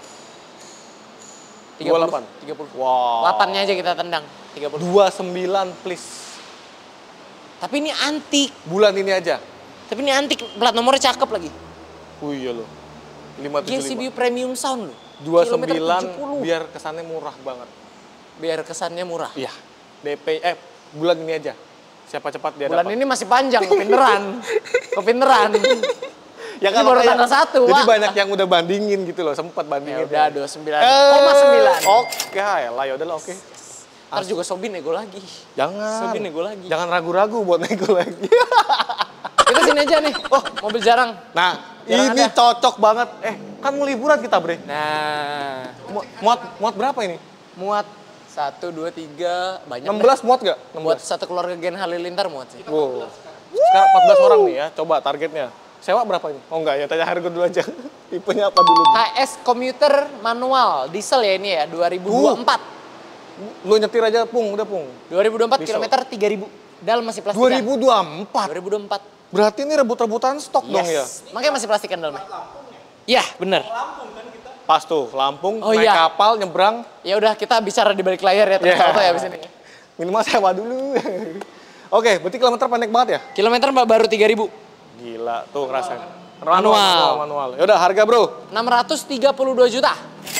[SPEAKER 1] 30.
[SPEAKER 2] 30. Wow.
[SPEAKER 1] 8-nya aja kita tendang. 30.
[SPEAKER 2] 29 please.
[SPEAKER 1] Tapi ini antik.
[SPEAKER 2] Bulan ini aja.
[SPEAKER 1] Tapi ini antik, plat nomornya cakep lagi.
[SPEAKER 2] Oh iya loh. 575.
[SPEAKER 1] JCB Premium Sound loh.
[SPEAKER 2] 29
[SPEAKER 1] Kilometer 70.
[SPEAKER 2] biar kesannya murah banget.
[SPEAKER 1] Biar kesannya murah.
[SPEAKER 2] Iya. DP bulan ini aja. Siapa cepat dia
[SPEAKER 1] Bulan
[SPEAKER 2] dapat.
[SPEAKER 1] ini masih panjang, kepineran. Kepineran.
[SPEAKER 2] Ya
[SPEAKER 1] Ini baru tanggal 1,
[SPEAKER 2] Jadi
[SPEAKER 1] Wak.
[SPEAKER 2] banyak yang udah bandingin gitu loh, sempat bandingin.
[SPEAKER 1] Ya udah 29,9.
[SPEAKER 2] Oke, lah udahlah oke.
[SPEAKER 1] Ntar juga Sobi nego lagi.
[SPEAKER 2] Jangan.
[SPEAKER 1] Sobi nego lagi.
[SPEAKER 2] Jangan ragu-ragu buat nego lagi.
[SPEAKER 1] Kita sini aja nih. Oh, mobil jarang.
[SPEAKER 2] Nah,
[SPEAKER 1] Jarang
[SPEAKER 2] ini
[SPEAKER 1] ada.
[SPEAKER 2] cocok banget. Kan mau liburan kita, Bre.
[SPEAKER 1] Nah,
[SPEAKER 2] Muat berapa ini?
[SPEAKER 1] muat 1, 2, 3, banyak
[SPEAKER 2] 16 muat gak?
[SPEAKER 1] deh. Buat satu keluarga Gen Halilintar muat sih.
[SPEAKER 2] Wow. Sekarang 14 orang nih ya, coba targetnya. Sewa berapa ini? Oh enggak ya, tanya harga dulu aja. Tipenya apa dulu?
[SPEAKER 1] HS Commuter manual, diesel ya ini ya, 2024.
[SPEAKER 2] Lu nyetir aja, Pung, udah Pung.
[SPEAKER 1] 2024
[SPEAKER 2] Diesel.
[SPEAKER 1] kilometer 3000. Dal masih plastikan.
[SPEAKER 2] 2024.
[SPEAKER 1] 2024.
[SPEAKER 2] Berarti ini rebut-rebutan stok dong ya?
[SPEAKER 1] Makanya masih plastikan dalamnya. Iya, bener.
[SPEAKER 2] Pas tuh, Lampung,
[SPEAKER 1] Oh,
[SPEAKER 2] naik
[SPEAKER 1] iya.
[SPEAKER 2] kapal, nyebrang.
[SPEAKER 1] Ya udah kita bicara di balik layar ya,
[SPEAKER 2] Iya.
[SPEAKER 1] terus ya abis ini.
[SPEAKER 2] Minimal sewa dulu. Oke, berarti kilometer pendek banget ya?
[SPEAKER 1] Kilometer baru 3000.
[SPEAKER 2] Gila, tuh ngerasain.
[SPEAKER 1] Manual.
[SPEAKER 2] Manual. Yaudah, harga bro.
[SPEAKER 1] 632 juta.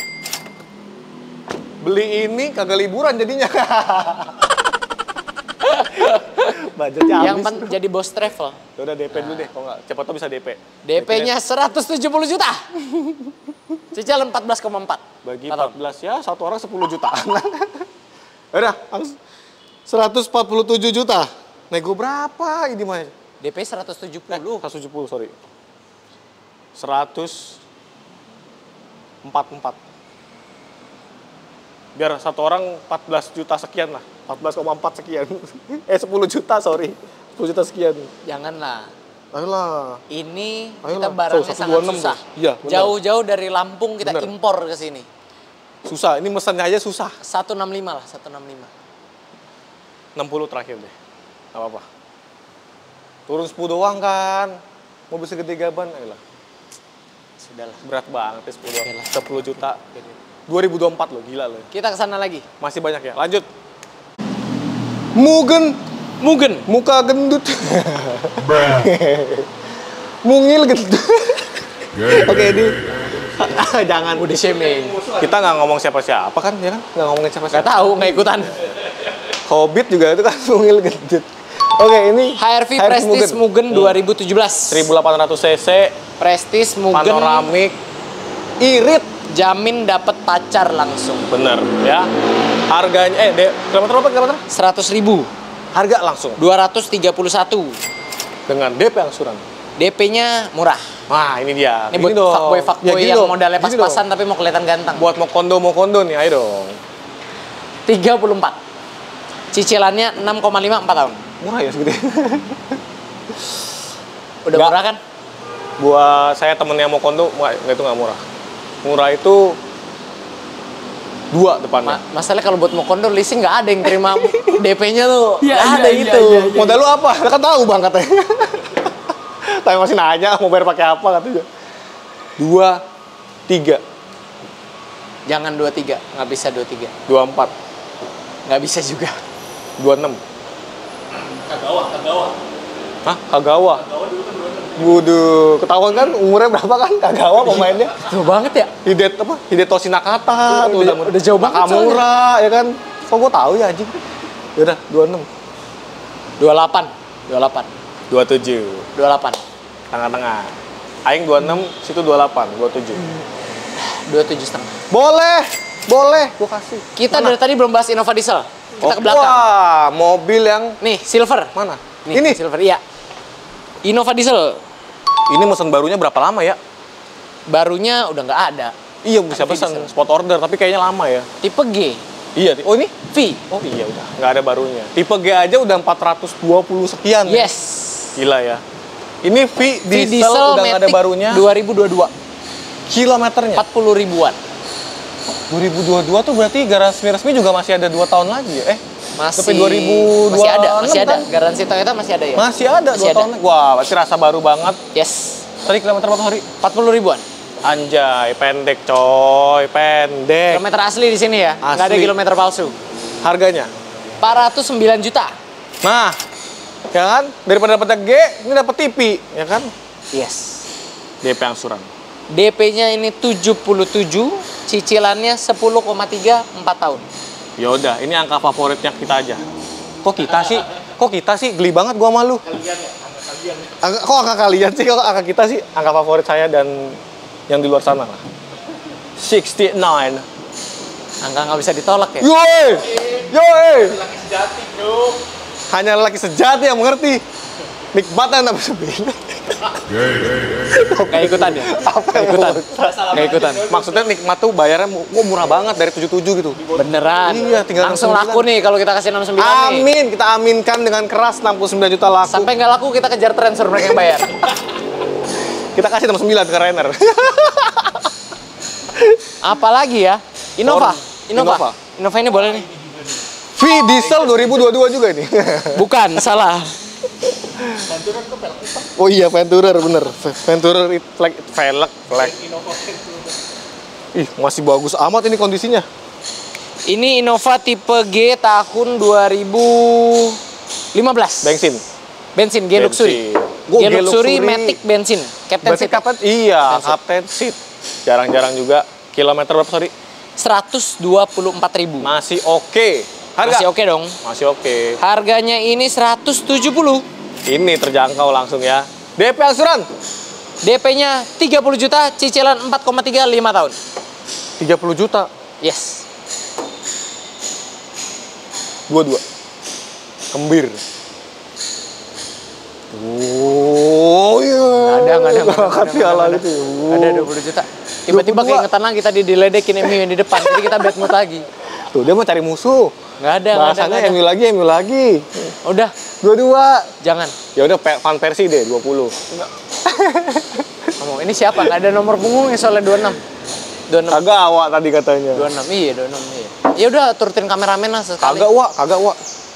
[SPEAKER 2] Beli ini kagak liburan jadinya. Budgetnya
[SPEAKER 1] Yang
[SPEAKER 2] habis.
[SPEAKER 1] jadi bos travel.
[SPEAKER 2] Yaudah DP dulu deh, kalau nggak cepet tuh bisa DP.
[SPEAKER 1] DP-nya 170 juta. Cicilan 14,4.
[SPEAKER 2] Bagi 14 ya, satu orang 10 jutaan. Yaudah, langsung 147 juta. Nego berapa ini mah?
[SPEAKER 1] DP 170.
[SPEAKER 2] 170, sorry. 144. Biar satu orang 14 juta sekian lah. 14,4 sekian. 10 juta, sorry. 10 juta sekian.
[SPEAKER 1] Janganlah.
[SPEAKER 2] Ayolah.
[SPEAKER 1] Ini
[SPEAKER 2] Ayolah.
[SPEAKER 1] kita barangnya
[SPEAKER 2] So,
[SPEAKER 1] sangat
[SPEAKER 2] 126
[SPEAKER 1] susah.
[SPEAKER 2] tuh. Iya, benar.
[SPEAKER 1] Jauh-jauh dari Lampung kita
[SPEAKER 2] Benar.
[SPEAKER 1] impor ke sini.
[SPEAKER 2] Susah, ini mesennya aja susah.
[SPEAKER 1] 165 lah, 165.
[SPEAKER 2] 60 terakhir deh. Gak apa-apa. Turun 10 doang kan. Mobil segede gaban, ayolah.
[SPEAKER 1] Sudahlah.
[SPEAKER 2] Berat banget ya 10 doang.
[SPEAKER 1] Oke lah.
[SPEAKER 2] 10 juta. 2024 loh, gila loh.
[SPEAKER 1] Kita ke sana lagi.
[SPEAKER 2] Masih banyak ya, lanjut. Mugen. Muka gendut. Mungil gendut. Oke, ini. Jangan.
[SPEAKER 1] Udah shaming.
[SPEAKER 2] Kita nggak ngomong siapa-siapa kan, ya kan? Nggak ngomongin
[SPEAKER 1] Gak
[SPEAKER 2] siapa-siapa.
[SPEAKER 1] tahu, nggak ikutan.
[SPEAKER 2] Hobbit juga itu kan mungil gendut. Oke, ini
[SPEAKER 1] HRV Prestige Mugen 2017.
[SPEAKER 2] 1800 cc,
[SPEAKER 1] Prestige Mugen
[SPEAKER 2] panoramik, irit.
[SPEAKER 1] jamin dapat pacar langsung.
[SPEAKER 2] Bener, ya. Harganya, kilometer berapa kilometer?
[SPEAKER 1] 100.000.
[SPEAKER 2] Harga langsung.
[SPEAKER 1] 231.
[SPEAKER 2] Dengan DP angsuran.
[SPEAKER 1] DP-nya murah.
[SPEAKER 2] Wah, ini dia.
[SPEAKER 1] Ini buat
[SPEAKER 2] Gini dong.
[SPEAKER 1] fuckboy
[SPEAKER 2] Ya, gini
[SPEAKER 1] yang
[SPEAKER 2] dong.
[SPEAKER 1] modalnya
[SPEAKER 2] Gini
[SPEAKER 1] pas-pasan
[SPEAKER 2] dong.
[SPEAKER 1] tapi mau kelihatan ganteng.
[SPEAKER 2] Buat mau kondo nih, ayo dong.
[SPEAKER 1] 34. Cicilannya 6,5 4 tahun.
[SPEAKER 2] Murah ya segede.
[SPEAKER 1] Udah
[SPEAKER 2] Nggak.
[SPEAKER 1] murah kan?
[SPEAKER 2] Buat saya temennya mau kondo, itu nggak murah. Murah itu 2 depannya.
[SPEAKER 1] Masalahnya kalau buat mau kondo leasing nggak ada yang terima DP-nya tuh.
[SPEAKER 2] Iya,
[SPEAKER 1] Nggak ada itu.
[SPEAKER 2] Modal lu apa? Kan tahu bang katanya. Tapi masih nanya mau bayar pakai apa katanya. 2, 3,
[SPEAKER 1] Jangan 23, nggak bisa 23.
[SPEAKER 2] 24,
[SPEAKER 1] Nggak bisa juga.
[SPEAKER 2] 26.
[SPEAKER 3] Kagawa.
[SPEAKER 2] Hah? Kagawa? Waduh, ketahuan kan umurnya berapa kan Kagawa pemainnya?
[SPEAKER 1] Jauh banget ya?
[SPEAKER 2] Hidetoshi Nakata, tuh
[SPEAKER 1] udah jauh banget
[SPEAKER 2] Nakamura, ya kan? Kok gue tahu ya anjing? Yaudah, 26.
[SPEAKER 1] 28. 28.
[SPEAKER 2] 27.
[SPEAKER 1] 28.
[SPEAKER 2] Tengah-tengah. Aing 26, situ 28, 27.
[SPEAKER 1] 27,5.
[SPEAKER 2] Boleh, gue kasih.
[SPEAKER 1] Kita
[SPEAKER 2] Mana?
[SPEAKER 1] dari tadi belum bahas Innova Diesel. Kita ke belakang.
[SPEAKER 2] Wah, mobil yang
[SPEAKER 1] Nih, silver.
[SPEAKER 2] mana?
[SPEAKER 1] Nih,
[SPEAKER 2] Ini.
[SPEAKER 1] silver, iya. Innova Diesel.
[SPEAKER 2] Ini mesin barunya berapa lama ya?
[SPEAKER 1] Barunya udah nggak ada.
[SPEAKER 2] Iya, bisa
[SPEAKER 1] Tapi
[SPEAKER 2] pesan
[SPEAKER 1] bisa.
[SPEAKER 2] spot order, tapi kayaknya lama ya.
[SPEAKER 1] Tipe G.
[SPEAKER 2] Iya, oh ini?
[SPEAKER 1] V.
[SPEAKER 2] Oh iya udah, nggak ada barunya. Tipe G aja udah 420 sekian. Ya?
[SPEAKER 1] Yes.
[SPEAKER 2] Gila ya. Ini V
[SPEAKER 1] V
[SPEAKER 2] diesel, udah nggak ada
[SPEAKER 1] Matic
[SPEAKER 2] barunya.
[SPEAKER 1] 2022.
[SPEAKER 2] Kilometernya
[SPEAKER 1] 40 ribuan.
[SPEAKER 2] 2022 tuh berarti garansi resmi juga masih ada 2 tahun lagi ya?
[SPEAKER 1] Masih
[SPEAKER 2] Sampai 2026
[SPEAKER 1] masih ada, masih ada.
[SPEAKER 2] kan?
[SPEAKER 1] Garansi Toyota masih ada ya?
[SPEAKER 2] Masih ada 2
[SPEAKER 1] Masih ada.
[SPEAKER 2] tahun lagi. Wah, berarti rasa baru banget.
[SPEAKER 1] Yes.
[SPEAKER 2] Tadi kilometer berapa hari?
[SPEAKER 1] 40 ribuan.
[SPEAKER 2] Anjay, pendek coy, pendek.
[SPEAKER 1] Kilometer asli di sini ya? Nggak ada
[SPEAKER 2] Asli.
[SPEAKER 1] kilometer palsu.
[SPEAKER 2] Harganya?
[SPEAKER 1] 409 juta.
[SPEAKER 2] Nah, Ya kan? Daripada dapat G, ini dapat TV, ya kan?
[SPEAKER 1] Yes.
[SPEAKER 2] DP angsuran.
[SPEAKER 1] DP-nya ini 77, cicilannya 10,3 4 tahun.
[SPEAKER 2] Ya udah, ini angka favoritnya kita aja. Kok kita sih? Geli banget gua malu.
[SPEAKER 3] Kalian ya, angka kalian.
[SPEAKER 2] Kok angka kalian sih? Kok angka kita sih? Angka favorit saya dan yang di luar sana lah. 69.
[SPEAKER 1] Angka nggak bisa ditolak ya?
[SPEAKER 2] Yoi! Yoi!
[SPEAKER 3] Laki sejati, bro.
[SPEAKER 2] Hanya lelaki sejati yang mengerti. Nikmatan apa sebenarnya?
[SPEAKER 1] Nggak ikutan ya? Nggak ikutan.
[SPEAKER 2] Maksudnya nikmat tuh bayarnya murah banget dari 77 gitu.
[SPEAKER 1] Beneran.
[SPEAKER 2] Iya, tinggal
[SPEAKER 1] langsung
[SPEAKER 2] 69.
[SPEAKER 1] laku nih kalau kita kasih 69 nih.
[SPEAKER 2] Amin, kita aminkan dengan keras 69 juta laku.
[SPEAKER 1] Sampai nggak laku kita kejar transfer mereka yang bayar.
[SPEAKER 2] Kita kasih 69 ke Rainer.
[SPEAKER 1] Apalagi ya? Innova. Innova ini boleh nih.
[SPEAKER 2] V diesel 2022 juga ini.
[SPEAKER 1] Bukan, salah.
[SPEAKER 3] Venturer ke pelek hitam.
[SPEAKER 2] Oh iya, Venturer bener. Venturer velg.
[SPEAKER 3] Innova Venturer.
[SPEAKER 2] Ih, masih bagus amat ini kondisinya.
[SPEAKER 1] Ini Innova tipe G tahun 2015. Bensin G Luxury. G Luxury Matic bensin. Captain
[SPEAKER 2] Berarti
[SPEAKER 1] seat.
[SPEAKER 2] kapan? Iya, Captain seat. Jarang-jarang juga. Kilometer berapa, sorry?
[SPEAKER 1] 124.000.
[SPEAKER 2] Masih oke. Harga?
[SPEAKER 1] Masih oke dong.
[SPEAKER 2] Masih oke.
[SPEAKER 1] Harganya ini 170.
[SPEAKER 2] Ini terjangkau langsung ya. DP angsuran?
[SPEAKER 1] DP-nya 30 juta, cicilan 4,3 5 tahun.
[SPEAKER 2] 30 juta.
[SPEAKER 1] Yes.
[SPEAKER 2] Dua. Kembir. Oh iya.
[SPEAKER 1] Nggak ada.
[SPEAKER 2] Piala gitu.
[SPEAKER 1] Ada 20 juta. Tiba-tiba
[SPEAKER 2] 22.
[SPEAKER 1] keingetan lagi tadi diledekin MU yang di depan. Jadi kita bet mood lagi.
[SPEAKER 2] Tuh dia mau cari musuh.
[SPEAKER 1] Nggak ada.
[SPEAKER 2] Bahasanya MU lagi.
[SPEAKER 1] Udah,
[SPEAKER 2] 22.
[SPEAKER 1] jangan.
[SPEAKER 2] Ya udah Van Persie deh 20.
[SPEAKER 1] Ngomong, ini siapa? Nggak ada nomor punggungnya soalnya 26. 26.
[SPEAKER 2] Kagak awak tadi katanya.
[SPEAKER 1] 26. Iya, 26. Iya. Ya udah turutin kameramen lah sekali.
[SPEAKER 2] Kagak wak.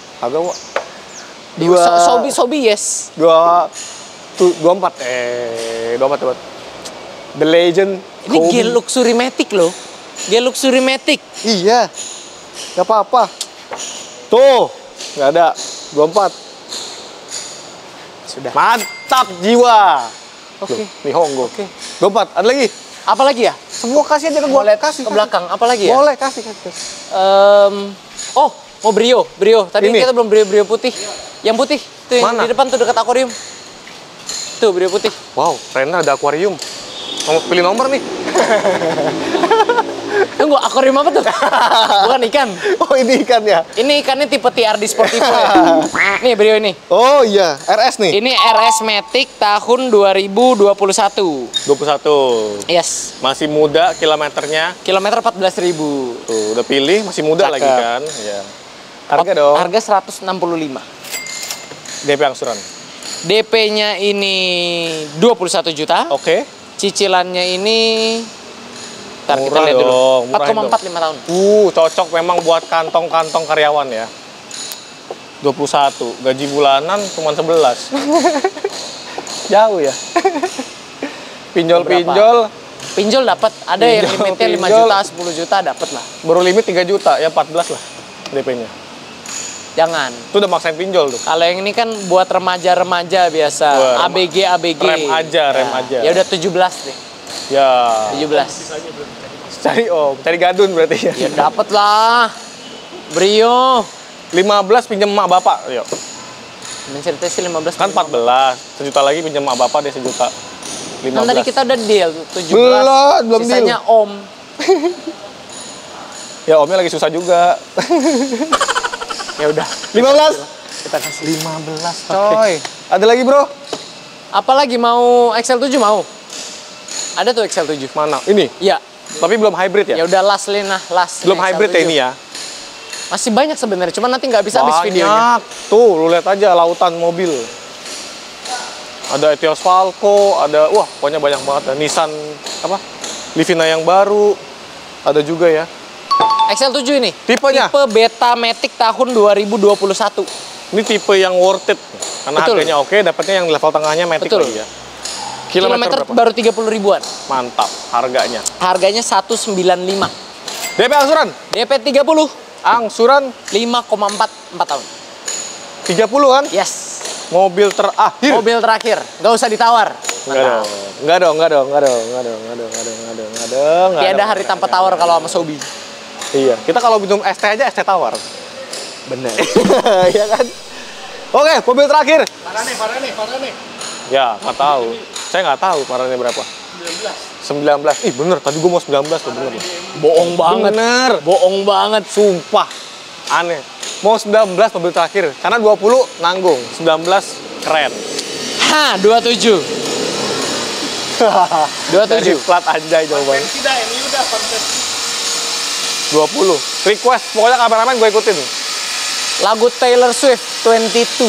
[SPEAKER 1] Sobi yes.
[SPEAKER 2] 24. 24. The Legend.
[SPEAKER 1] Ini G Luxury Matic loh. G Luxury Matic.
[SPEAKER 2] Iya. Gak apa-apa. Tuh. Gak ada. 24.
[SPEAKER 1] Sudah.
[SPEAKER 2] Mantap jiwa.
[SPEAKER 1] Oke.
[SPEAKER 2] Nihongo.
[SPEAKER 1] Oke.
[SPEAKER 2] 24. Ada lagi?
[SPEAKER 1] Apa lagi ya?
[SPEAKER 2] Semua kasih aja ke gua.
[SPEAKER 1] Boleh ke belakang. Apa lagi ya?
[SPEAKER 2] Boleh kasih.
[SPEAKER 1] Oh, mau Brio. Tadi
[SPEAKER 2] Ini?
[SPEAKER 1] kita belum Brio putih. Yang putih. Tuh yang
[SPEAKER 2] Mana?
[SPEAKER 1] di depan tuh dekat akuarium. Tuh Brio putih.
[SPEAKER 2] Wow, Rena ada akuarium. Mau pilih nomor nih.
[SPEAKER 1] Tunggu, akuarium apa tuh? Bukan ikan.
[SPEAKER 2] Oh, ini ikan ya?
[SPEAKER 1] Ini ikannya tipe TRD Sportivo ya. Nih Brio ini.
[SPEAKER 2] Oh iya, RS nih.
[SPEAKER 1] Ini RS Matic tahun 2021.
[SPEAKER 2] 21.
[SPEAKER 1] Yes.
[SPEAKER 2] Masih muda kilometernya.
[SPEAKER 1] Kilometer 14.000.
[SPEAKER 2] Tuh, udah pilih, masih muda
[SPEAKER 1] Cakep.
[SPEAKER 2] lagi kan? Iya. Harga dong.
[SPEAKER 1] Harga 165.
[SPEAKER 2] DP angsuran.
[SPEAKER 1] DP-nya ini 21 juta.
[SPEAKER 2] Oke.
[SPEAKER 1] Cicilannya ini ntar kita
[SPEAKER 2] Murah
[SPEAKER 1] lihat dulu.
[SPEAKER 2] dong, murahin
[SPEAKER 1] 4,4 5 tahun.
[SPEAKER 2] Cocok memang buat kantong-kantong karyawan ya. 21, gaji bulanan cuma 11. Jauh ya. Pinjol-pinjol,
[SPEAKER 1] Pinjol dapat. Ada yang limitnya 5
[SPEAKER 2] pinjol.
[SPEAKER 1] juta, 10 juta dapat lah.
[SPEAKER 2] baru limit 3 juta, ya 14 lah DP-nya.
[SPEAKER 1] Jangan.
[SPEAKER 2] Itu udah maksain pinjol tuh.
[SPEAKER 1] Kalau yang ini kan buat remaja-remaja biasa.
[SPEAKER 2] Wah,
[SPEAKER 1] ABG.
[SPEAKER 2] rem aja.
[SPEAKER 1] Ya udah 17 deh.
[SPEAKER 2] Ya,
[SPEAKER 1] 17.
[SPEAKER 2] cari cari gadun berarti ya.
[SPEAKER 1] Ya dapat lah. Brio.
[SPEAKER 2] 15 pinjem emak bapak, yuk.
[SPEAKER 1] Menceritanya sih 15.
[SPEAKER 2] Kan 14, sejuta lagi pinjem emak bapak dia sejuta. 15.
[SPEAKER 1] Kan tadi kita udah deal 17.
[SPEAKER 2] Belum deal.
[SPEAKER 1] Sisanya Om.
[SPEAKER 2] Ya omnya lagi susah juga.
[SPEAKER 1] Ya udah.
[SPEAKER 2] 15.
[SPEAKER 1] Kita kasih.
[SPEAKER 2] 15 coy. Ada lagi bro?
[SPEAKER 1] Apalagi mau XL7 mau? Ada tuh XL7.
[SPEAKER 2] Mana? Ini?
[SPEAKER 1] Ya.
[SPEAKER 2] Tapi belum hybrid ya?
[SPEAKER 1] Ya udah last Lina, last.
[SPEAKER 2] Belum
[SPEAKER 1] ini
[SPEAKER 2] hybrid
[SPEAKER 1] XL7.
[SPEAKER 2] ya ini ya?
[SPEAKER 1] Masih banyak sebenarnya, cuman nanti nggak bisa habis videonya.
[SPEAKER 2] Tuh, lu lihat aja lautan mobil. Ada Etios Falco, ada pokoknya banyak banget. Ada Nissan apa? Livina yang baru. Ada juga ya.
[SPEAKER 1] XL7 ini.
[SPEAKER 2] Tipenya?
[SPEAKER 1] Tipe Beta Matic tahun 2021.
[SPEAKER 2] Ini tipe yang worth it. Karena
[SPEAKER 1] Betul.
[SPEAKER 2] harganya oke, dapatnya yang level tengahnya Matic
[SPEAKER 1] Betul.
[SPEAKER 2] lagi ya.
[SPEAKER 1] Kilometer
[SPEAKER 2] berapa?
[SPEAKER 1] baru 30 ribuan.
[SPEAKER 2] Mantap harganya.
[SPEAKER 1] Harganya 195.
[SPEAKER 2] DP angsuran?
[SPEAKER 1] DP 30.
[SPEAKER 2] Angsuran
[SPEAKER 1] 5,4 4 tahun.
[SPEAKER 2] 30 kan?
[SPEAKER 1] Yes.
[SPEAKER 2] Mobil terakhir.
[SPEAKER 1] Mobil terakhir. Nggak usah ditawar.
[SPEAKER 2] Enggak dong.
[SPEAKER 1] Tiada hari tanpa tawar kalau sama Sobi.
[SPEAKER 2] Iya, kita kalau minum es teh aja es teh tawar.
[SPEAKER 1] Bener.
[SPEAKER 2] Iya kan? Oke, mobil terakhir.
[SPEAKER 3] Parah nih.
[SPEAKER 2] Ya, nggak tahu. Saya nggak tahu parahnya berapa. 19. Ih, bener. Tadi gua mau 19 tuh, bener.
[SPEAKER 1] Bohong banget.
[SPEAKER 2] Bener.
[SPEAKER 1] Bohong banget.
[SPEAKER 2] Sumpah. Aneh. Mau 19 mobil terakhir. Karena 20 nanggung. 19 keren.
[SPEAKER 1] Hah, 27. 27.
[SPEAKER 2] Dari plat anjay jawaban.
[SPEAKER 3] Konvensi dah, ini udah konvensi.
[SPEAKER 2] 20. Request. Pokoknya kameramen gue ikutin.
[SPEAKER 1] Lagu Taylor Swift 22.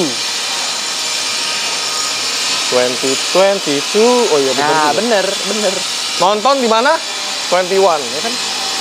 [SPEAKER 2] 2022. Oh iya bener.
[SPEAKER 1] Nah,
[SPEAKER 2] juga.
[SPEAKER 1] bener.
[SPEAKER 2] Nonton di mana? 21, ya kan?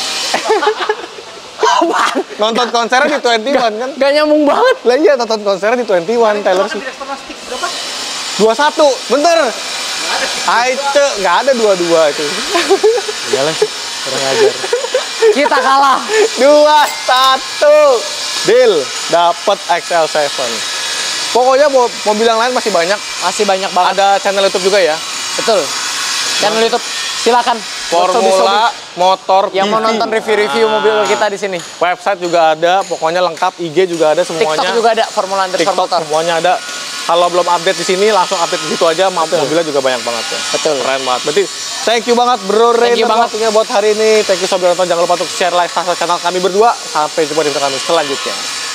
[SPEAKER 1] Apaan?
[SPEAKER 2] Nonton konsernya di 21 kan?
[SPEAKER 1] Gak nyambung banget.
[SPEAKER 2] Lah iya, nonton konsernya di 21 Taylor Swift.
[SPEAKER 3] Direktur stick berapa?
[SPEAKER 2] 21, bener. Aice, nggak ada 22 itu.
[SPEAKER 1] Iyalah, kurang ajar. Kita kalah.
[SPEAKER 2] 2-1. Deal, dapet XL7. Pokoknya mobil yang lain masih banyak.
[SPEAKER 1] Masih banyak banget.
[SPEAKER 2] Ada channel YouTube juga ya.
[SPEAKER 1] Betul. Channel YouTube. Silakan. buat
[SPEAKER 2] Formula Motor
[SPEAKER 1] yang mau
[SPEAKER 2] TV.
[SPEAKER 1] nonton review-review mobil kita di sini.
[SPEAKER 2] Website juga ada, pokoknya lengkap. IG juga ada semuanya.
[SPEAKER 1] TikTok juga ada, Formula Underscore
[SPEAKER 2] TikTok
[SPEAKER 1] Motor.
[SPEAKER 2] semuanya ada. Kalau belum update di sini, langsung update di situ aja. Mobilnya juga banyak banget ya.
[SPEAKER 1] Betul.
[SPEAKER 2] Keren banget. Berarti thank you banget Bro Ray.
[SPEAKER 1] Thank you banget.
[SPEAKER 2] Waktunya buat hari ini. Thank you sobat nonton. Jangan lupa untuk share, like, subscribe channel kami berdua. Sampai jumpa di video kami selanjutnya.